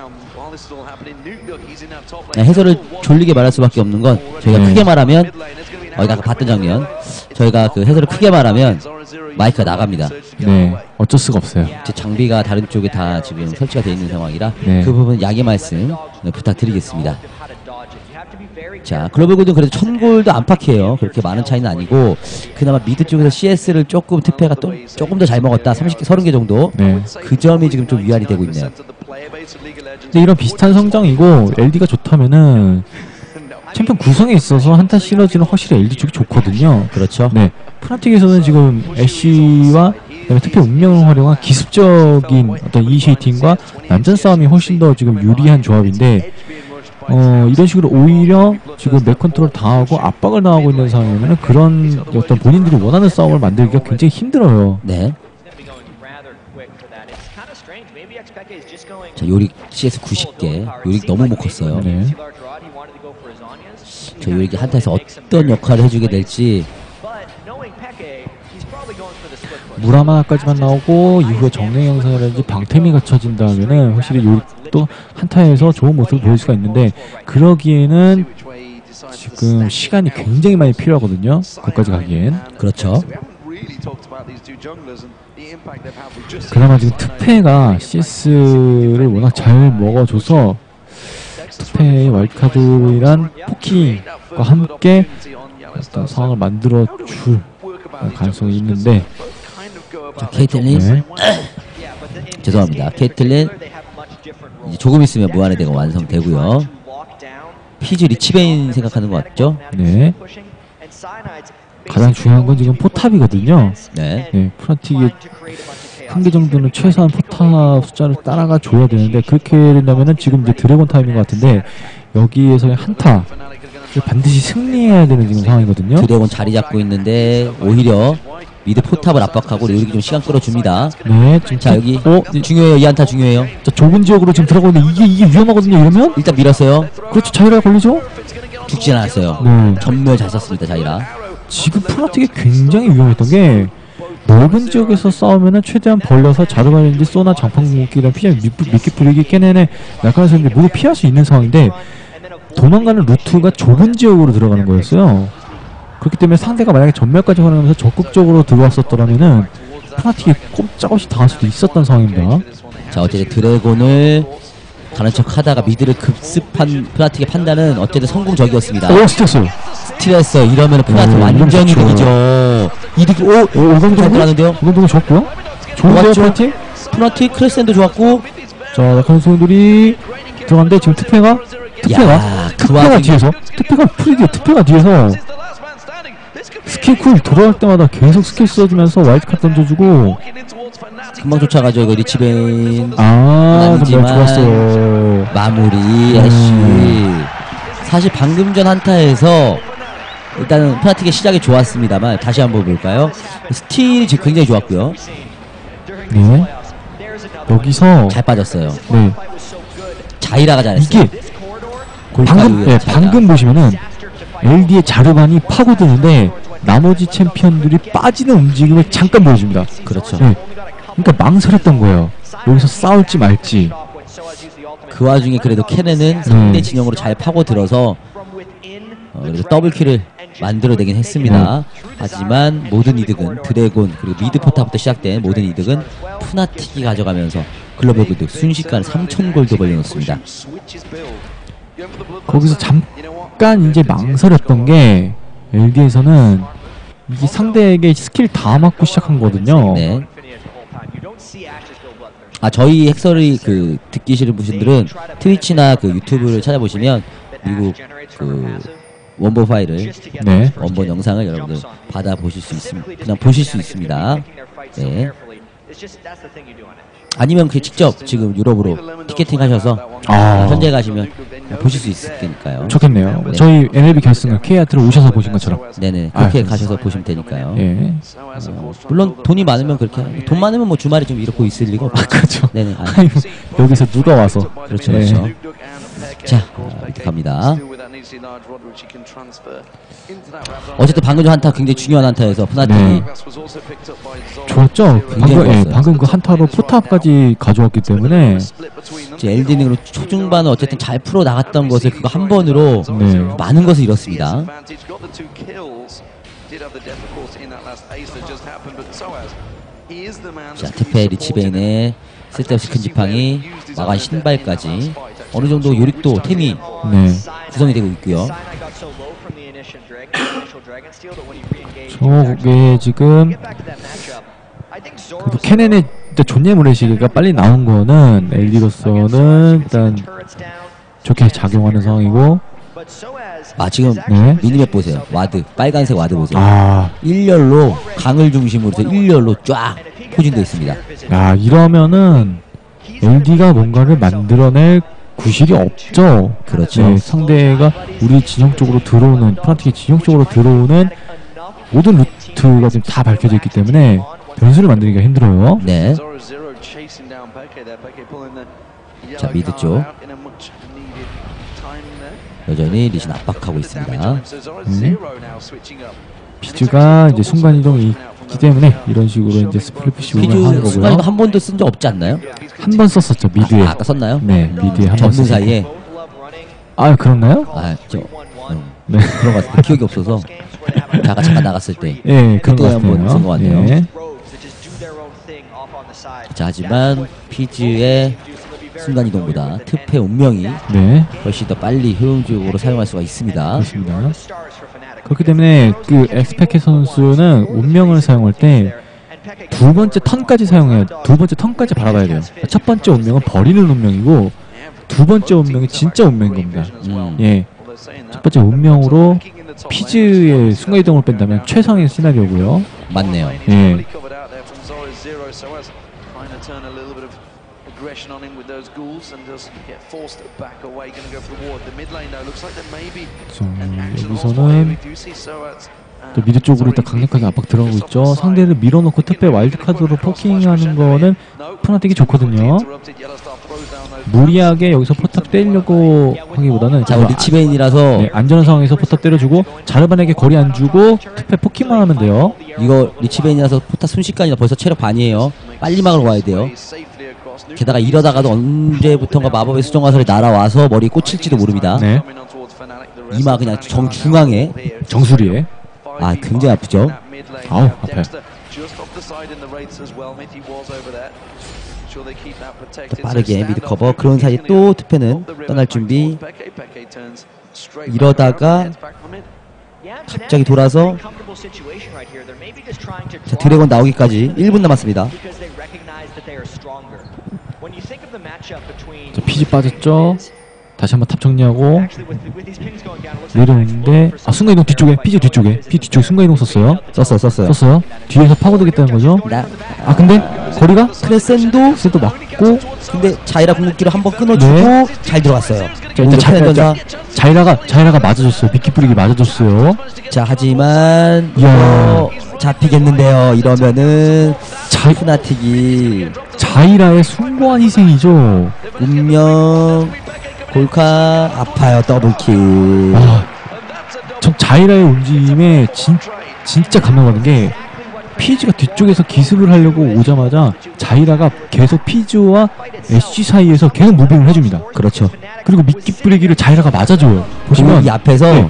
네, 해설을 졸리게 말할 수밖에 없는 건 저희가
네.
크게 말하면 어, 아까 봤던 장면 저희가 그 해설을 크게 말하면 마이크가 나갑니다.
네. 어쩔 수가 없어요.
제 장비가 다른 쪽에 다 지금 설치가 되어 있는 상황이라
네.
그 부분 양해 말씀 네, 부탁드리겠습니다. 자, 글로벌 골드는 그래도 천 골도 안팎이에요. 그렇게 많은 차이는 아니고 그나마 미드 쪽에서 씨에스를 조금 특패가 또 조금 더 잘 먹었다. 삼십 개, 서른 개 정도.
네.
그 점이 지금 좀 위안이 되고 있네요.
근데 이런 비슷한 성장이고 엘디가 좋다면은 챔피언 구성에 있어서 한타 시너지는 확실히 엘디 쪽이 좋거든요.
그렇죠.
네. 프나틱에서는 지금 애쉬와 그다음에 특히 운명을 활용한 기습적인 어떤 이니시에이팅과 난전 싸움이 훨씬 더 지금 유리한 조합인데 어 이런 식으로 오히려 지금 맥 컨트롤 당하고 압박을 당하고 있는 상황이면 그런 어떤 본인들이 원하는 싸움을 만들기가 굉장히 힘들어요.
네. 자, 요릭 씨에스 구십 개. 요릭 너무 못 컸어요.
네.
저 요릭이 한타에서 어떤 역할을 해주게 될지.
무라마나까지만 나오고 이후에 정령 영상이라든지 방템이 갖춰진다면은 확실히 요릭도 한타에서 좋은 모습을 보일 수가 있는데 그러기에는 지금 시간이 굉장히 많이 필요하거든요. 거기까지 가기엔.
그렇죠.
그나마 지금 특패가 씨에스를 워낙 잘 먹어줘서 특패의 와일드카드란 포킹과 함께 어떤 상황을 만들어줄 가능성이 있는데
자, 케이틀린.
네.
죄송합니다. 케이틀린 이제 조금 있으면 무한의대가 완성되고요. 피즈 리치베인 생각하는 것 같죠?
네. 가장 중요한 건 지금 포탑이거든요.
네.
네, 프나틱이 한 개 정도는 최소한 포탑 숫자를 따라가 줘야 되는데 그렇게 된다면은 지금 이제 드래곤 타임인 것 같은데 여기에서의 한타를 반드시 승리해야 되는 지금 상황이거든요.
드래곤 자리 잡고 있는데 오히려 미드 포탑을 압박하고 요릭이 좀 시간 끌어줍니다.
네, 지금
자, 여기
어,
중요해요. 이 한타 중요해요.
자, 좁은 지역으로 지금 들어가고 있는데 이게 이게 위험하거든요. 이러면
일단 밀었어요.
그렇죠. 자이라 걸리죠.
죽진 않았어요.
네.
전멸 잘 썼습니다. 자이라.
지금 프나틱이 굉장히 위험했던 게 넓은 지역에서 싸우면은 최대한 벌려서 자르바인지 쏘나 장판궁극기랑 피자 미끼 뿌리기 깨내네 날카로운 사람들이 모두 피할 수 있는 상황인데 도망가는 루트가 좁은 지역으로 들어가는 거였어요. 그렇기 때문에 상대가 만약에 전멸까지 활용하면서 적극적으로 들어왔었더라면은 프나틱이 꼼짝없이 당할 수도 있었던 상황입니다.
자, 어쨌든 드래곤을 가는 척 하다가 미드를 급습한 프나틱의 판단은 어쨌든 성공적이었습니다.
오, 스트였어요.
스틸했어. 이러면 프나틱
오,
완전
이러면 좋죠.
이득이죠. 이득. 오!
오, 오강
잘
정도?
들어가는데요.
오강 정도 좋았고요. 좋은데요,
좋았죠?
프나틱?
프나틱 크레센도 좋았고.
자, 날카로운 소들이 들어갔는데 지금 특패가 특패가
야, 그
특패가
와중에-
뒤에서 특패가 프리디어 특패가 뒤에서 스킬 쿨 돌아갈 때마다 계속 스킬 써주면서 와일드카드 던져주고
금방 쫓아가죠. 이거 리치베인.
아 정말
아니지만-
좋았어요.
마무리. 애쉬. 사실 방금 전 한타에서 일단은 프나틱의 시작이 좋았습니다만 다시 한번 볼까요? 스틸이 지금 굉장히 좋았고요.
네. 여기서
잘 빠졌어요.
네
자이라가 잘했어요.
이게
골파
방금
이후에
네,
자이라.
방금 보시면은 엘디의 자르반이 파고드는데 나머지 챔피언들이 빠지는 움직임을 잠깐 보여줍니다.
그렇죠.
네. 그러니까 망설였던 거예요. 여기서 싸울지 말지.
그 와중에 그래도 케넨은 상대 진영으로 잘 파고들어서 어, 그래도 더블킬을 만들어내긴 했습니다. 하지만 모든 이득은 드래곤 그리고 미드 포탑부터 시작된 모든 이득은 푸나틱이 가져가면서 글로벌 구독 순식간에 삼천 골도 벌려놓습니다.
거기서 잠깐 이제 망설였던 게 엘디에서는 이게 상대에게 스킬 다 맞고 시작한 거거든요.
네. 아 저희 핵설이 그 듣기 싫은 분들은 트위치나 그 유튜브를 찾아보시면 미국 그 원본 파일을
네.
원본 영상을 여러분들 받아 보실 수 있습니다. 그냥 보실 수 있습니다. 네. 아니면 그 직접 지금 유럽으로 티켓팅 하셔서
아.
현재 가시면 보실 수 있으니까요.
좋겠네요.
네.
저희 엔엘비 결승을 케이아트로 오셔서 보신 것처럼.
네네
아,
그렇게 가셔서 보시면 되니까요.
예.
어, 물론 돈이 많으면 그렇게 하고, 돈 많으면 뭐 주말에 좀 이렇게 있을 리가 없죠.
아, 그렇죠.
네네. 아,
아니, 여기서 누가 와서.
그렇죠,
예.
그렇죠. 자, 어, 이렇게 갑니다. 어쨌든 방금 전 한타 굉장히 중요한 한타에서 푸나틱이
네. 좋았죠?
굉장히
방금, 예,
좋았어요.
방금 그 한타로 포탑까지 가져왔기 때문에.
이제 엘디닝으로 초중반은 어쨌든 잘 풀어 나갔던 것을 그거 한 번으로
네.
많은 것을 잃었습니다. 자, 테페 리치베인의 쓸데없이 큰 지팡이, 마간 신발까지 어느 정도 요릿도 템이
네.
구성이 되고 있고요.
저게 지금 그래도 케넨의 존예 모래시계가 빨리 나온 거는 엘디로서는 일단 좋게 작용하는 상황이고.
아 지금
네.
미니맵 보세요. 와드 빨간색 와드 보세요.
아,
일렬로 강을 중심으로 해서 일렬로 쫙 포진되어 있습니다.
야, 이러면은 엘디가 뭔가를 만들어낼 구실이 없죠.
그렇죠.
네, 상대가 우리 진영 쪽으로 들어오는, 프란틱의 진영 쪽으로 들어오는 모든 루트가 지금 다 밝혀져 있기 때문에 변수를 만들기가 힘들어요.
네. 자, 미드 쪽 여전히 리신 압박하고 있습니다.
음. 피즈가 이제 순간이동이 있기 때문에 이런 식으로 이제 스플릿푸시 운영하는
피즈
거고요.
순간 한 번도 쓴 적 없지 않나요?
한 번 썼었죠, 미드에.
아, 아까 썼나요?
네, 미드에 한 번
전문
썼었고.
사이에
아, 그런가요?
아, 저 음,
네.
그런 것 같은데 기억이 없어서 잠깐 잠깐 나갔을 때.
예, 그런 것
그때 한번
같아요.
쓴 것 같네요.
예.
자, 하지만 피즈의 순간이동보다 특패 운명이
네,
훨씬 더 빨리 효용적으로 사용할 수가 있습니다.
그렇습니다. 그렇기 때문에 그 엑스페케 선수는 운명을 사용할 때 두 번째 턴까지 사용해야, 두 번째 턴까지 바라봐야 돼요. 첫 번째 운명은 버리는 운명이고 두 번째 운명이 진짜 운명인 겁니다.
음.
예, 첫 번째 운명으로 피즈의 순간이동을 뺀다면 최상의 시나리오고요.
맞네요.
예.
aggression on him with those ghouls and just get forced back away. Going to go for the ward. The mid lane though looks like there may be
자,
an action on fire.
여기서는
We do see Soaz.
또 미드 쪽으로 일단 강력하게 압박 들어가고 있죠. 상대를 밀어놓고 특별 와일드카드로 포킹하는 거는 푸나틱이 좋거든요. 무리하게 여기서 포탑 때리려고 하기보다는
자, 우리 리치베인이라서
네, 안전한 상황에서 포탑 때려주고 자르반에게 거리 안 주고 특별 포킹만 하면 돼요.
이거 리치베인이라서 포탑 순식간이라 벌써 체력 반이에요. 빨리 막으러 와야 돼요. 게다가 이러다가도 언제부턴가 마법의 수정화살이 날아와서 머리에 꽂힐지도 모릅니다.
네,
이마 그냥 정중앙에.
정수리에.
아, 굉장히 아프죠?
아우, 아파요.
빠르게 미드 커버. 그런 사이에 또 투페는 떠날 준비. 이러다가 갑자기 돌아서 자, 드래곤 나오기까지 일 분 남았습니다.
자, 피지 빠졌죠. 다시 한번 탑 정리하고 내려오는데, 아, 순간이동 뒤쪽에, 피지 뒤쪽에, 피 뒤쪽에 순간이동 썼어요.
썼어요, 썼어요.
썼어요. 뒤에서 파고들겠다는 거죠.
나,
아, 근데 거리가
크레센도
또 맞고.
근데 자이라 궁극기로 한번 끊어주고
네.
잘 들어갔어요.
자, 일단 자,
오히려
자, 자이라가 자이라가 맞아줬어요. 미끼 뿌리기 맞아줬어요.
자, 하지만
이야.
이거 잡히겠는데요. 이러면은
자,
푸나틱이
자이라의 숭고한 희생이죠.
운명 골카 아파요. 더블킬.
와, 전 자이라의 움직임에 진, 진짜 감명받는 게, 피즈가 뒤쪽에서 기습을 하려고 오자마자 자이라가 계속 피즈와 애쉬 사이에서 계속 무빙을 해줍니다.
그렇죠.
그리고 미끼 뿌리기를 자이라가 맞아줘요. 보시면
이 앞에서
네.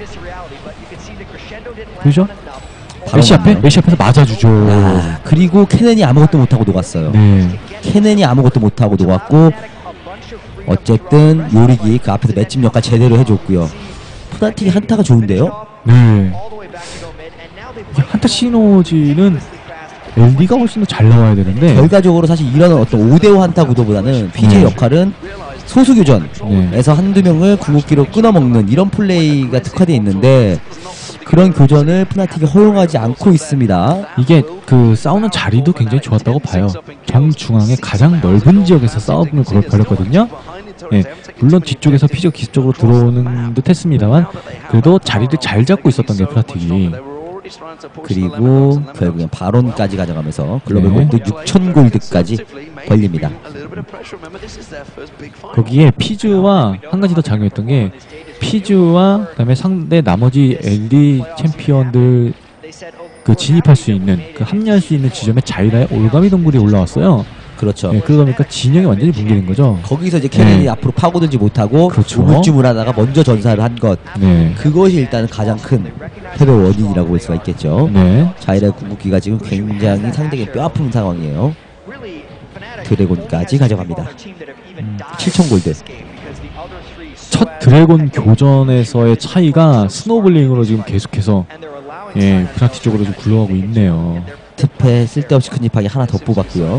보이죠?
바로
애쉬 앞에?
맞네요.
애쉬 앞에서 맞아주죠.
아, 그리고 캐넨이 아무것도 못하고 녹았어요.
네.
케넨이 아무것도 못하고 녹았고, 어쨌든 요릭이 그 앞에서 맷집 역할 제대로 해줬고요. 푸나틱이 한타가 좋은데요?
네. 이게 한타 시너지는 엘디가 훨씬 더 잘 나와야 되는데
결과적으로 사실 이런 어떤 오 대 오 한타 구도보다는 피지의
네.
역할은 소수교전에서
네.
한두 명을 궁극기로 끊어먹는 이런 플레이가 특화되어 있는데, 그런 교전을 푸나틱이 허용하지 않고 있습니다.
이게 그 싸우는 자리도 굉장히 좋았다고 봐요. 정중앙의 가장 넓은 지역에서 싸움을 걸- 벌였거든요. 예, 물론 뒤쪽에서 피지가 기습적으로 들어오는 듯 했습니다만 그래도 자리를 잘 잡고 있었던 게 푸나틱이.
그리고 결국엔 바론까지 가져가면서 글로벌
네.
골드 육천 골드까지 벌립니다.
거기에 피즈와 한 가지 더 작용했던 게 피즈와 그다음에 상대 나머지 엘디 챔피언들 그 진입할 수 있는 그 합류할 수 있는 지점에 자이라의 올가미 동굴이 올라왔어요.
그렇죠.
예, 그러다 보니까 진영이 완전히 붕괴된 거죠.
거기서 이제 케넨이
네.
앞으로 파고들지 못하고
그렇죠.
우물쭈물하다가 먼저 전사를 한 것,
네.
그것이 일단 가장 큰 패배 원인이라고 볼 수가 있겠죠.
네.
자이라의 궁극기가 지금 굉장히 상대에게 뼈아픈 상황이에요. 드래곤까지 가져갑니다. 음, 칠천 골드.
첫 드래곤 교전에서의 차이가 스노블링으로 지금 계속해서 예, 푸나틱 쪽으로 좀 굴러가고 있네요.
특패 쓸데없이 큰 입하기 하나 더 뽑았고요.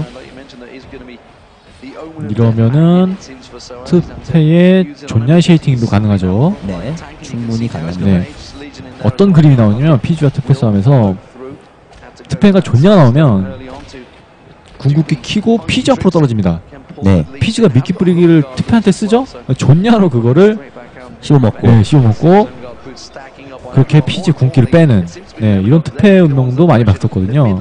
이러면은 특패의 존야 쉐이팅도 가능하죠.
네, 충분히 가능합니다.
네. 어떤 그림이 나오냐면 피지와 특패 싸움에서 특패가 존야가 나오면 궁극기 키고 피지 앞으로 떨어집니다.
네,
피지가 미끼 뿌리기를 특패한테 쓰죠? 존야로 그거를
씹어먹고.
네, 씹어먹고 그렇게 피지 궁기를 빼는, 네, 이런 특패 운동도 많이 봤었거든요.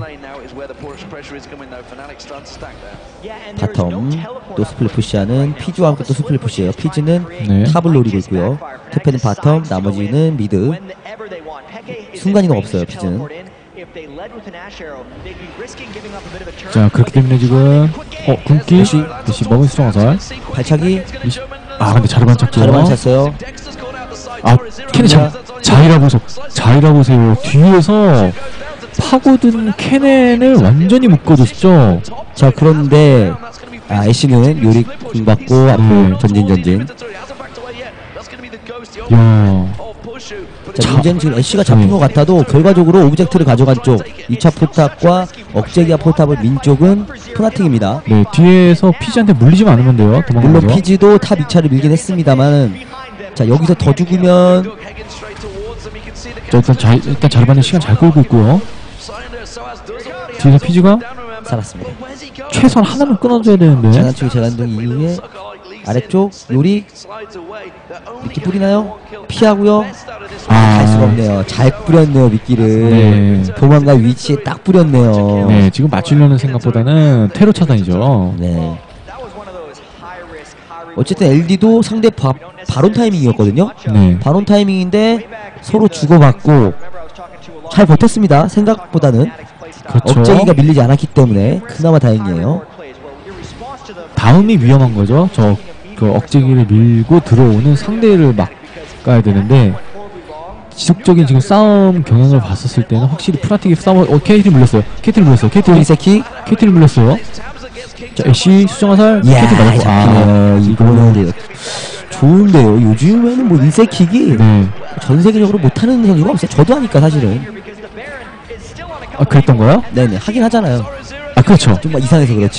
바텀 또 스플릿 푸시하는 피지와 함께 또 스플릿 푸시예요. 피지는
네.
탑을 노리고 있고요. 특패는 바텀, 나머지는 미드. 순간이동 없어요, 피지는.
자, 그렇기 때문에 지금 어 궁기
대시.
대시 먹은 수정 화살.
발차기
아 근데 자르반 찾죠.
자르반 찼어요.
아 캔이 자 자이라 보소. 자이라 보세요. 뒤에서 파고든 캐넨을 완전히 묶어줬죠.
자, 그런데 아, 애쉬는 요리 궁 받고 앞으로
네.
전진 전진.
야,
자, 문제는 지금 애쉬가 잡힌
네.
것 같아도 결과적으로 오브젝트를 가져간 쪽 이 차 포탑과 억제기아 포탑을 민 쪽은 푸나틱입니다.
네 뒤에서 피지한테 물리지만 않으면 돼요. 도망가죠.
물론 피지도 탑 이 차를 밀긴 했습니다만, 자, 여기서 더 죽으면
자 일단 자 일단 자르반이 시간 잘 끌고 있고요. 뒤에서 피지가
살았습니다.
최소한 하나는 끊어줘야 되는데.
장난치고 재간동 이후에 아래쪽 요리 미끼 뿌리나요? 피하고요. 아, 갈 수가 없네요. 잘 뿌렸네요, 미끼를.
네.
도망갈 위치에 딱 뿌렸네요.
네 지금 맞추려는 생각보다는 테러 차단이죠.
네. 어쨌든 엘디도 상대 바, 바론 타이밍이었거든요.
네.
바론 타이밍인데 서로 주고받고 잘 버텼습니다. 생각보다는.
그렇죠.
억제기가 밀리지 않았기 때문에 그나마 다행이에요.
다음이 위험한 거죠. 저 그 억제기를 밀고 들어오는 상대를 막아야 되는데 지속적인 지금 싸움 경향을 봤었을 때는 확실히 푸나틱이 싸움. 어 케이티를 물렸어요. 케이티를 물렸어요. 케이티를
이세키.
케이티를 물렸어요. 자 애쉬 수정화살.
이야,
케이티 맞았고.
잡히네요. 이거는 좋은데요. 요즘에는 뭐 인세킥이
네.
전 세계적으로 못하는 선수가 없어요. 저도 하니까 사실은.
아 그랬던 거요?
네네, 하긴 하잖아요.
아 그렇죠.
좀 이상해서 그렇지.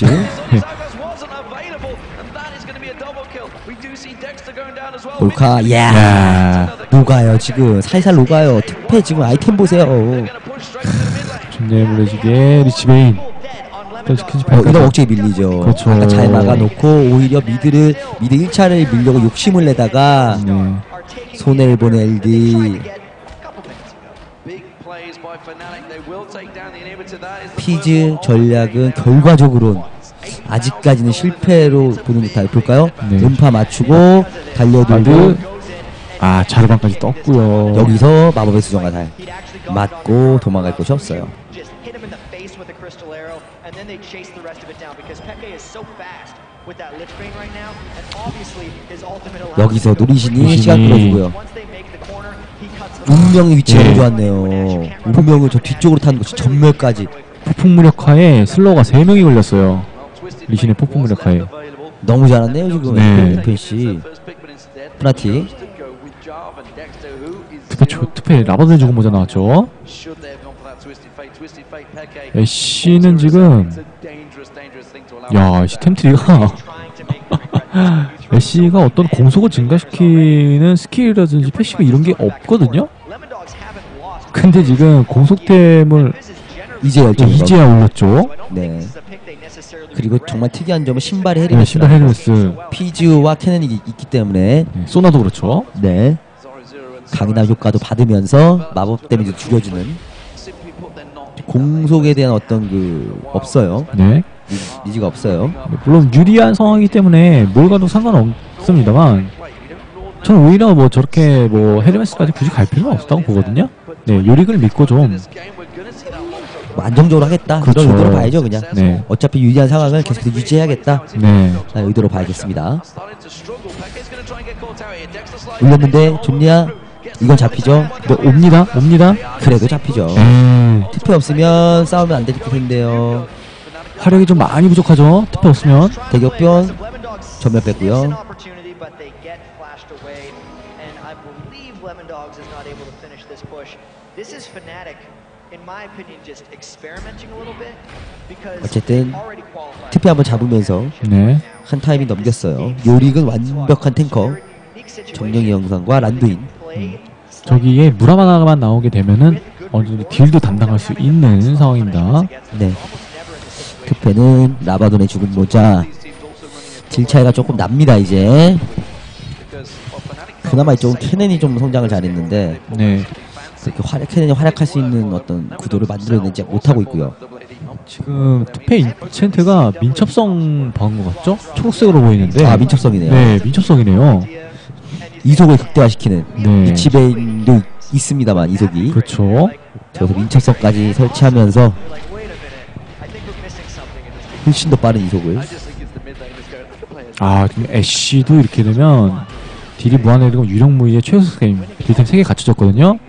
몰카, 이야,
야
녹아요. 지금 살살 녹아요. 특패 지금 아이템 보세요. 어,
존재 물레지게 리치베인.
어, 이런 억제기 밀리죠.
그렇죠.
아까 잘 막아놓고 오히려 미드를 미드 일 차를 밀려고 욕심을 내다가
네.
손해를 보는 엘디. 피즈 전략은 결과적으로는 아직까지는 실패로 보는 듯하요. 볼까요?
네.
음파 맞추고 달려들고
발드. 아 자르반까지 떴고요.
여기서 마법의 수정화살 맞고 도망갈 곳이 없어요. 여기서 노리신이
노리신이.
시간 끌어주고요. 운명의 위치가
네.
너무 좋았네요. 운명을 저 뒤쪽으로 타는 것이 전멸까지.
폭풍 무력화에 슬로우가 세 명이 걸렸어요. 리신의 폭풍 무력하에.
너무 잘하네요 지금.
네.
에프엔씨 프나틱.
투페 초, 투페 라바드의 죽음 모자 나왔죠. 애쉬는 지금 야, 애쉬 템트리가 애쉬가 어떤 공속을 증가시키는 스킬이라든지 패시브 이런 게 없거든요. 근데 지금 공속템을
이제 열정.
이제야 올렸죠.
네. 그리고 정말 특이한 점은 신발이
네,
헤르메스.
신발 헤르메스.
피즈와 캐넨이 있기 때문에
네, 소나도 그렇죠.
네. 강인한 효과도 받으면서 마법 데미지 줄여주는 공속에 대한 어떤 그 없어요.
네.
니지가 없어요.
물론 유리한 상황이기 때문에 뭘 가도 상관없습니다만 저는 오히려 뭐 저렇게 뭐 헤르메스까지 굳이 갈 필요는 없다고 보거든요. 네, 요릭을 믿고 좀
뭐 안정적으로 하겠다.
그렇죠.
이런 의도로 봐야죠 그냥.
네.
어차피 유리한 상황을 계속해서 유지해야겠다.
네.
자, 의도로 봐야겠습니다. 올렸는데 좋냐? 이건 잡히죠.
뭐 옵니다. 옵니다.
그래도 잡히죠.
에이,
투표 없으면 싸우면 안 될 텐데요.
화력이 좀 많이 부족하죠. 투표 없으면.
대격변 전면 뺐고요. 어쨌든 투표 한번 잡으면서
네.
한 타이밍 넘겼어요. 요릭은 완벽한 탱커. 정령의 영상과 란두인.
저기에 무라마나만 나오게 되면은 어느 정도 딜도 담당할 수 있는 상황입니다.
네. 투표는 라바돈의 죽은 모자. 딜 차이가 조금 납니다 이제. 그나마 이쪽은 캐넨이 좀 성장을 잘했는데
네.
그렇게 활약, 캐넨이 활약할 수 있는 어떤 구도를 만들어내지 못하고 있고요.
지금 투페 인챈트가 민첩성 박은 것 같죠? 초록색으로 보이는데.
아 민첩성이네요.
네, 민첩성이네요.
이속을 극대화시키는
네.
위치베인도 있습니다만 이속이.
그렇죠.
그래서 민첩성까지 설치하면서 훨씬 더 빠른 이속을.
아, 지금 애쉬도 이렇게 되면 딜이 무한해지고 유령무이의 최우수 게임 딜템 세 개 갖춰졌거든요.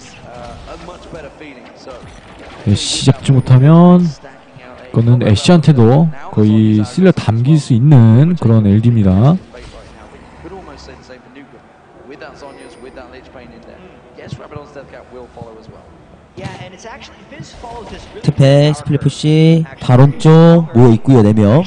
애쉬 잡지 못하면 이거는 애쉬한테도 거의 쓸려 담길 수 있는 그런 엘디입니다.
투페 스플릿 푸시 바론 쪽 모여 있고요. 네 명.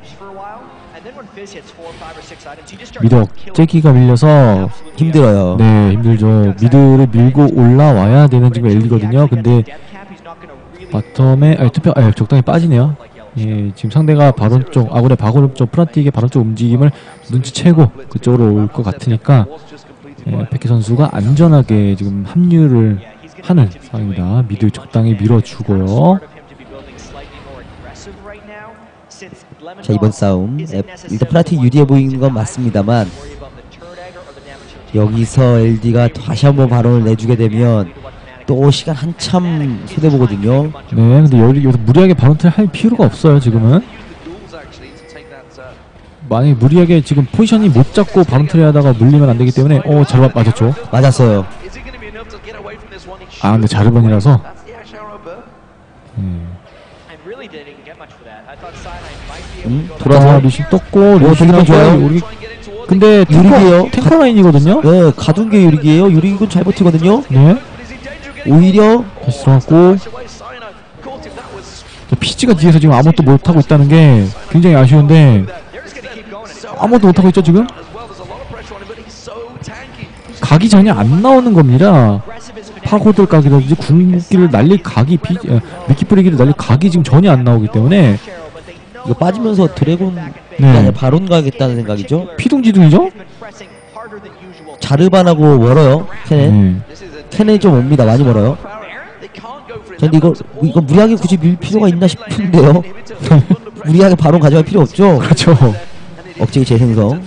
미드 억제기가 밀려서
힘들어요.
네, 힘들죠. 미드를 밀고 올라와야 되는 지금 엘리거든요. 근데 바텀에 아니, 투표 아, 적당히 빠지네요. 예, 지금 상대가 바론 쪽 아군의 바론 쪽 프라틱의 바론 쪽 움직임을 눈치채고 그쪽으로 올 것 같으니까 예, 페케 선수가 안전하게 지금 합류를 하는 상황입니다. 미드 적당히 밀어주고요.
자 이번 싸움 에, 일단 프라틱 유리해 보이는 건 맞습니다만 여기서 엘디가 다시 한번 발언을 내주게 되면 또 시간 한참 소대보거든요.
네, 근데 여기, 여기서 무리하게 바론트를 할 필요가 없어요. 지금은 만약에 무리하게 지금 포지션이 못 잡고 바론트를 하다가 물리면 안 되기 때문에 어, 잘 맞았죠.
맞았어요.
아, 근데 자르반이라서 음.
음,
돌아서
돌아서
리신 떴고 리신
좋아요.
우리 근데
유리기예요.
탱커, 탱커 라인이거든요.
네, 가둔 게 유리기예요. 유리기는 잘 버티거든요.
네,
오히려
다시 들어갔고 피지가 뒤에서 지금 아무것도 못하고 있다는 게 굉장히 아쉬운데 아무것도 못하고 있죠 지금. 각이 전혀 안 나오는 겁니다. 파고들 각이라든지 궁극기를 날릴 각이 피, 어, 미끼 뿌리기를 날릴 각이 지금 전혀 안 나오기 때문에
이거 빠지면서 드래곤
네.
아니라 바론 가겠다는 생각이죠.
피둥지둥이죠.
자르반하고 멀어요. 캐넨.
네.
캐넨이 좀 옵니다. 많이 멀어요. 근데 이거 이거 무리하게 굳이 밀 필요가 있나 싶은데요. 무리하게 바론 가져갈 필요 없죠.
그렇죠.
억제기 재생성.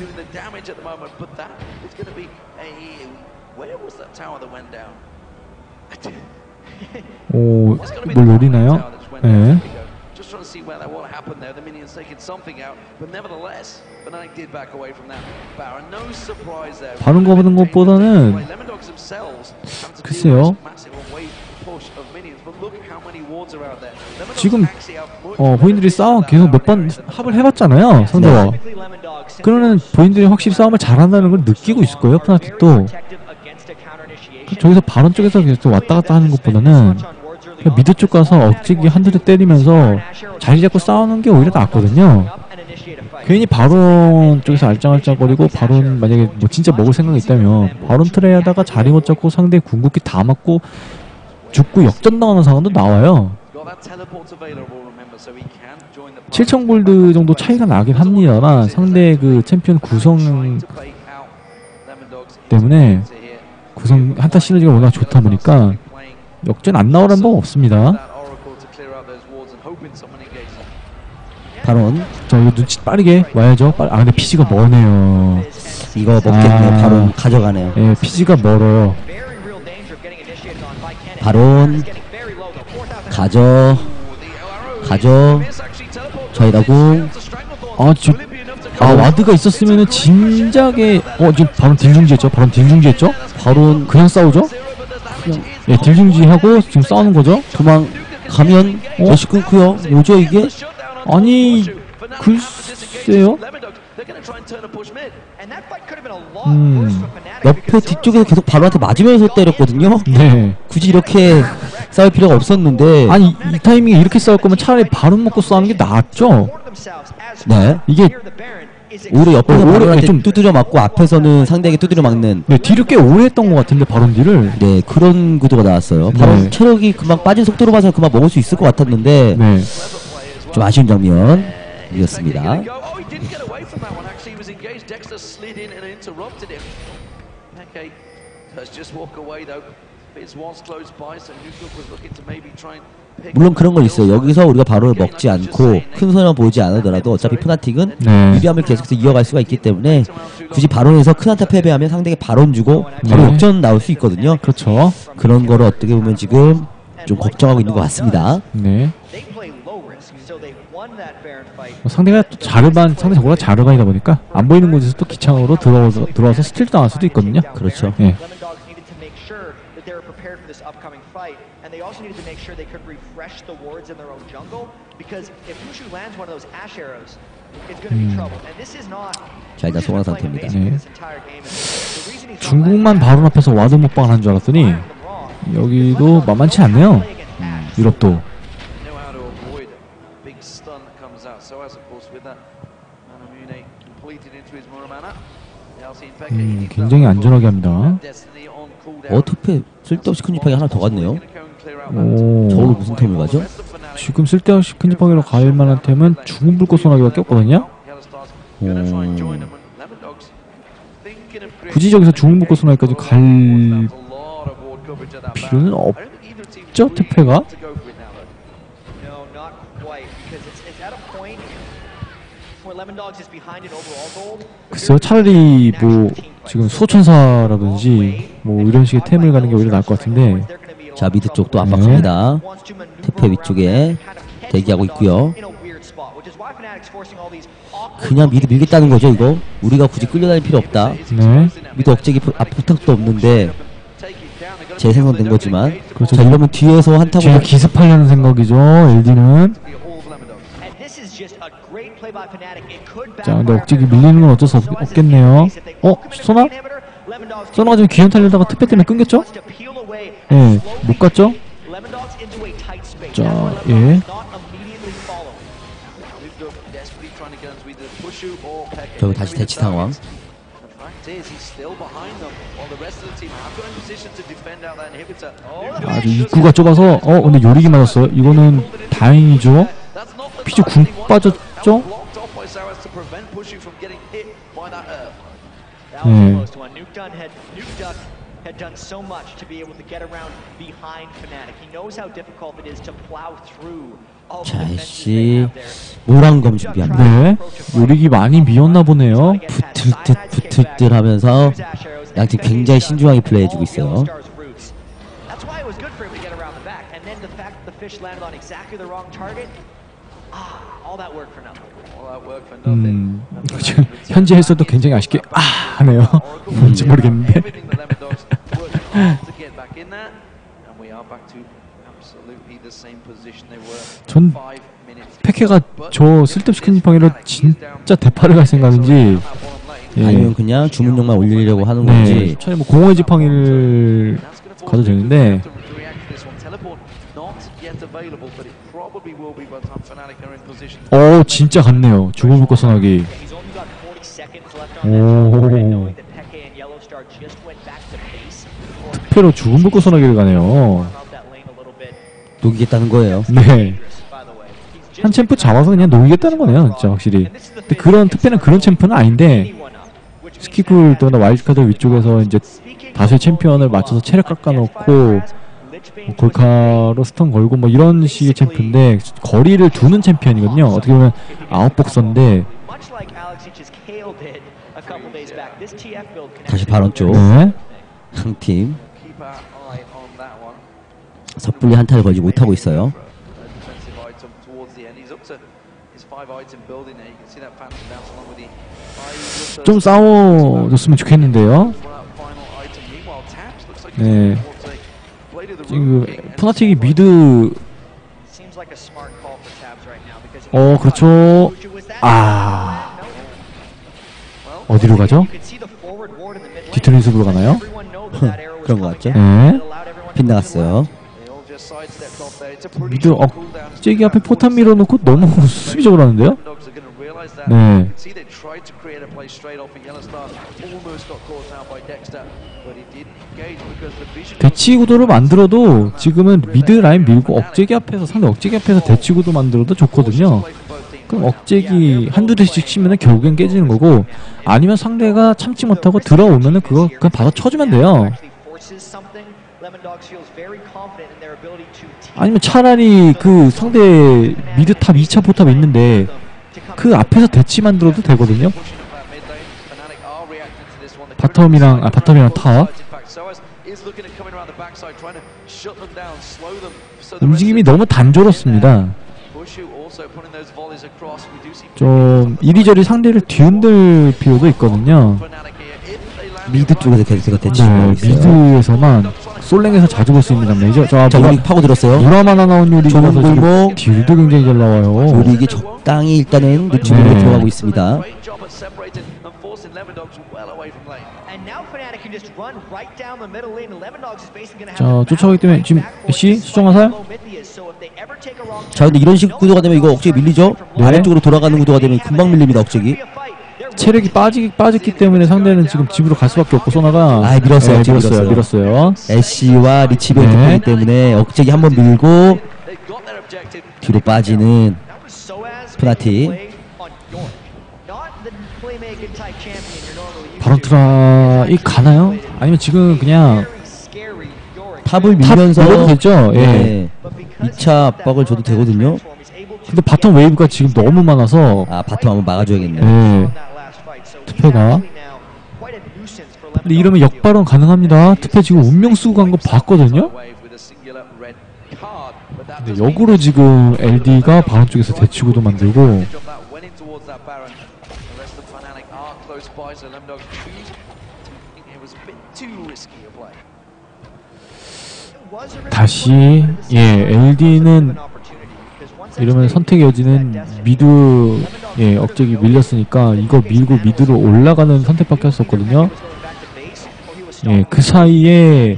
어,
오, 뭘 노리나요? 네.
working something out, but nevertheless, Fnatic did back away from that. Baron, no surprise there.
바론 거보는 것보다는
Lemondogs themselves have to
글쎄요.
deal with this massive wave push of minions, but look how many wards are out there. Lemondogs
지금
actually have much
어, 본인들이 싸움 계속 몇 번 합을 해봤잖아요, 상대와. 그러면 본인들이 확실히 싸움을 잘한다는 걸 느끼고 있을 거예요, 푸나틱도. 저기서 바론 쪽에서 계속 왔다 갔다 하는 것보다는 그냥 미드 쪽 가서 억지기 한두 대 때리면서 자리 잡고 싸우는 게 오히려 낫거든요. 괜히 바론 쪽에서 알짱알짱거리고 바론 만약에 뭐 진짜 먹을 생각이 있다면 바론 트레이 하다가 자리 못 잡고 상대 궁극기 다 맞고 죽고 역전당하는 상황도 나와요. 칠천 골드 정도 차이가 나긴 합니다만 상대 그 챔피언 구성 때문에 구성 한타 시너지가 워낙 좋다 보니까 역전 안 나오라는 법 없습니다.
바론
자, 이거 눈치 빠르게 와야죠. 빨리. 아, 근데 피지가 머네요.
이거 먹겠네.
아.
바론 가져가네요.
예, 피지가 멀어요.
바론 가져 가져 저희라고.
아, 지금 아, 와드가 있었으면은 진작에 어, 지금 바론 딜중지했죠? 바론 딜중지했죠? 바론 그냥 싸우죠? 예, 딜중지하고 지금 싸우는 거죠?
도망가면
어?
애쉬 끊고요. 뭐죠 이게?
아니, 글쎄요? 음,
옆에 뒤쪽에서 계속 바론한테 맞으면서 때렸거든요.
네.
굳이 이렇게 싸울 필요가 없었는데.
아니, 이, 이 타이밍에 이렇게 싸울 거면 차라리 바론 먹고 싸우는 게 낫죠?
네.
이게
오히려 옆에서
어, 오히려
바론한테
좀-
두드려 맞고 앞에서는 상대에게 두드려 막는,
네, 딜을 꽤 오래 했던 것 같은데, 바론 딜을.
네, 그런 구도가 나왔어요.
네.
바론 체력이 금방 빠진 속도로 봐서 금방 먹을 수 있을 것 같았는데
네.
좀 아쉬운 장면이었습니다. 물론 그런 건 있어요. 여기서 우리가 바로 먹지 않고 큰 손을 보이지 않으더라도 어차피 푸나틱은
네.
유리함을 계속해서 이어갈 수가 있기 때문에 굳이 바론에서 큰 한타 패배하면 상대에게 바론 주고 바로
네.
역전 나올 수 있거든요.
그렇죠.
그런 거를 어떻게 보면 지금 좀 걱정하고 있는 것 같습니다.
네. 어, 상대가 또 자르반, 상대 저보다 자르반이다 보니까 안 보이는 곳에서 또 기창으로 들어와서, 들어와서 스틸 당할 수도 있거든요.
그렇죠.
예.
And they also needed to make sure they could refresh the wards in their own jungle, because if Mushu lands one of those ash arrows, it's going to be trouble. And this is not.
자, 일단 소강 상태입니다.
네. 중국만 바론 앞에서 와드 먹방을 한 줄 알았더니 여기도 만만치 않네요. 음, 유럽도. 음, 굉장히 안전하게 합니다.
어, 투패 쓸데없이 큰 입하게 하나 더 갔네요.
오,
저걸로 무슨 템을 가죠?
지금 쓸데없이 큰 입하기로 갈 만한 템은 죽은 불꽃 소나기밖에 없거든요. 오, 굳이 저기서 죽은 불꽃 소나기까지 갈 필요는 없죠, 태페가?
No, not quite, because it's, it's at a point where Lemondogs is behind in overall gold.
글쎄요, 차라리 뭐 지금 수호천사라든지 뭐 이런 식의 템을 가는 게 오히려 나을 것 같은데.
자, 미드 쪽도 압박합니다. 태페 위쪽에 대기하고 있고요. 그냥 미드 밀겠다는 거죠, 이거? 우리가 굳이 끌려다닐 필요 없다.
네.
미드 억제기 앞 부탁도 없는데 재생성된 거지만.
그렇죠.
자, 이러면 뒤에서 한타고
뒤에 기습하려는 생각이죠, 엘디는. 자, 근데 억제기 밀리는 건 어쩔 수 없, 없겠네요. 어? 소나? 소나가 지금 귀현 타려다가 특패 때문에 끊겼죠? 예, 못 갔죠? 자, 예.
결국 다시 대치 상황.
아주 입구가 좁아서 어 근데 요리기 맞았어요. 이거는 다행이죠. 피지 궁 빠졌죠? 네.
had done so much to be able to get around behind Fnatic. He knows how difficult it is to plow through all the
자,
defenses they
씨
have there.
모란검 준비합니다.
네. 요리기 많이 미었나 보네요.
붙을 듯 붙을 듯 하면서 양팀 굉장히 신중하게 플레이해주고 있어요.
That's why it was good for him to get around the back. And then the fact that the fish landed on exactly the wrong target, ah, all that work for nothing.
음, 현재 해서도 굉장히 아쉽게 아 하네요. 뭔지 모르겠는데. 전 페케가 저 쓸데없이 큰 지팡이로 진짜 대파를 갈 생각인지 예.
아니면 그냥 주문력만 올리려고 하는
네.
건지.
차라리 뭐 공허의 지팡이를 가도 되는데 어 진짜 같네요. 죽음 불꽃 소나기. 오 특패로 죽음 불꽃 소나기를 가네요.
녹이겠다는 거예요.
네. 한 챔프 잡아서 그냥 녹이겠다는 거네요, 진짜 확실히. 근데 그런 특패는 그런 챔프는 아닌데 스키쿨 또는 와일드카드 위쪽에서 이제 다수의 챔피언을 맞춰서 체력 깎아놓고 뭐 골카로 스턴 걸고 뭐 이런 식의 챔프인데 거리를 두는 챔피언이거든요. 어떻게 보면 아웃 복서인데.
다시 발언 쪽.
네.
한 팀 섣불리 한타를 걸지 못하고 있어요.
좀 싸워줬으면 좋겠는데요. 네. 지금 푸나틱이 미드 어 그렇죠. 아 어디로 가죠? 뒤틀린 숲으로 가나요?
그런 것 같죠?
네.
빗나갔어요.
미드 억제기 앞에 포탄 밀어놓고 너무 수비적으로 하는데요? 네. 대치 구도를 만들어도 지금은 미드 라인 밀고 억제기 앞에서 상대 억제기 앞에서 대치 구도 만들어도 좋거든요. 그럼 억제기 한두 대씩 치면은 결국엔 깨지는 거고 아니면 상대가 참지 못하고 들어오면은 그거 그냥 받아 쳐주면 돼요. 아니면 차라리 그 상대 미드 탑 이 차 포탑 있는데 그 앞에서 대치 만들어도 되거든요. 바텀이랑 아 바텀이랑 탑 움직임이 너무 단조롭습니다. 좀 이리저리 상대를 뒤흔들 필요도 있거든요.
미드 쪽에서 계속 대치
네, 미드에서만 솔랭에서 자주 볼 수 있는 장면이죠. 자,
자, 우리 파고들었어요.
무람 하나 나온 요리
좋은 골목.
딜도 굉장히 잘 나와요.
요리기 적당히 일단은 눈치를
네.
들어가고 있습니다.
자, 쫓아가기 때문에 지금 애쉬 수정화살.
자, 근데 이런 식 구도가 되면 이거 억제기 밀리죠?
네.
아래쪽으로 돌아가는 구도가 되면 금방 밀립니다, 억제기.
체력이 빠지, 빠졌기 때문에 상대는 지금 집으로 갈 수밖에 없고 소나가
아, 밀었어요,
네, 밀었어요,
밀었어요.
밀었어요.
애쉬와 리치베이
네.
네. 때문에 억제기 한번 밀고 뒤로 빠지는 푸나티.
바론트라이 가나요? 아니면 지금 그냥
탑을
탑
밀면서
밀어도 되죠? 예.
네. 이 차 압박을 줘도 되거든요.
근데 바텀 웨이브가 지금 너무 많아서
아, 바텀 한번 막아줘야겠네요.
네. 투패가 근데 이러면 역발언 가능합니다. 투패 지금 운명 쓰고 간 거 봤거든요? 근데 역으로 지금 엘디가 바론 쪽에서 대치구도 만들고 다시 예 엘디는 이러면 선택의 여지는 미드 예 억제기 밀렸으니까 이거 밀고 미드로 올라가는 선택밖에 할 수 없거든요. 예 그 사이에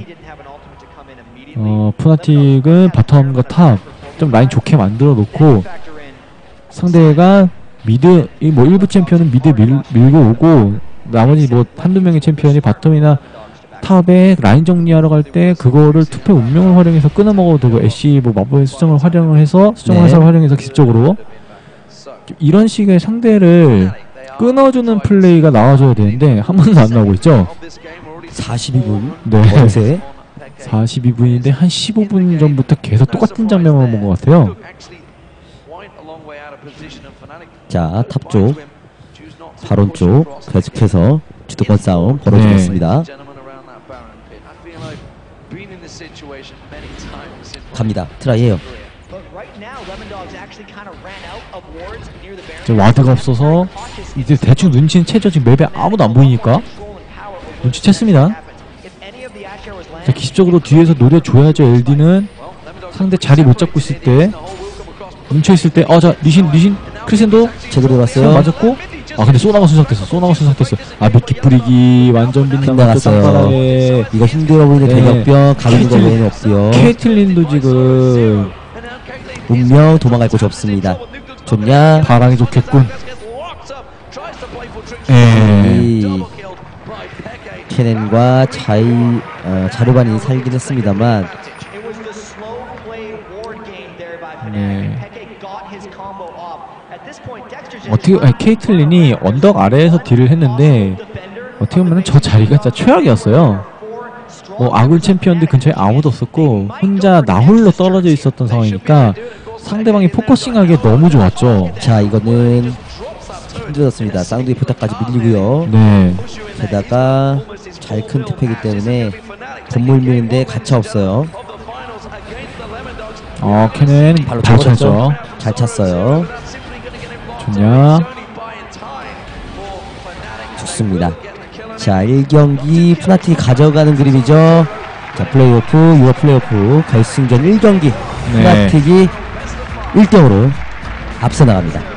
어 푸나틱은 바텀과 탑 좀 라인 좋게 만들어 놓고 상대가 미드 이 뭐 일부 챔피언은 미드 밀, 밀고 오고 나머지 뭐 한두 명의 챔피언이 바텀이나 탑에 라인 정리하러 갈 때 그거를 투패 운명을 활용해서 끊어 먹어도 되고 애쉬 뭐 마법의 수정을 활용을 해서 수정 화살을
네.
활용해서 기습적으로 이런 식의 상대를 끊어주는 플레이가 나와줘야 되는데 한 번도 안 나오고 있죠.
사십이 분.
네.
어느새.
사십이 분인데 한 십오 분 전부터 계속 똑같은 장면만 본 것 같아요.
자, 탑 쪽, 바론 쪽 계속해서 주도권 싸움 벌어지고
네.
있습니다. 갑니다. 트라이에요.
이제 와드가 없어서 이제 대충 눈치는 채죠. 지금 맵에 아무도 안 보이니까 눈치챘습니다. 자, 기습적으로 뒤에서 노려줘야죠. 엘디는 상대 자리 못 잡고 있을 때, 뭉쳐있을 때, 어, 자, 리신, 리신, 크리센도
제대로 해봤어요.
맞았고, 아, 근데 소나가 순삭됐어. 소나가 순삭됐어. 아, 미끼 뿌리기, 완전 빗나갔죠.
빗나갔어요.
땅바닥에.
이거 힘들어 보이는
네.
대격변 가는 거
케이틀린-
외에는 없고요.
케이틀린도 지금
운명 도망갈 곳이 없습니다. 좋냐?
바람이 좋겠군. 예.
이 케넨과 자이 어, 자르반이 살긴 했습니다만
It was the slow play ward game there by
네.
Fnatic. Peke got his combo off. At this point, Dexter's just
어떻게 아니, 케이틀린이 언덕 아래에서 딜을 했는데 어떻게 보면 저 자리가 진짜 최악이었어요. 뭐 아굴 챔피언들 근처에 아무도 없었고 혼자 나홀로 떨어져 있었던 상황이니까 상대방이 포커싱하기에 너무 좋았죠.
자 이거는 힘들었습니다. 쌍둥이 포탑까지 밀리고요.
네.
게다가 잘 큰 투패이기 때문에 건물 미는데 가차 없어요.
어 캐넨
발로
잘
잡아줬죠.
쳤죠.
잘 찼어요.
좋냐?
좋습니다. 자 일 경기 푸나틱이 가져가는 그림이죠. 자 플레이오프 유럽 플레이오프 결승전 일 경기
네.
푸나틱이 일 대 영으로 앞서 나갑니다.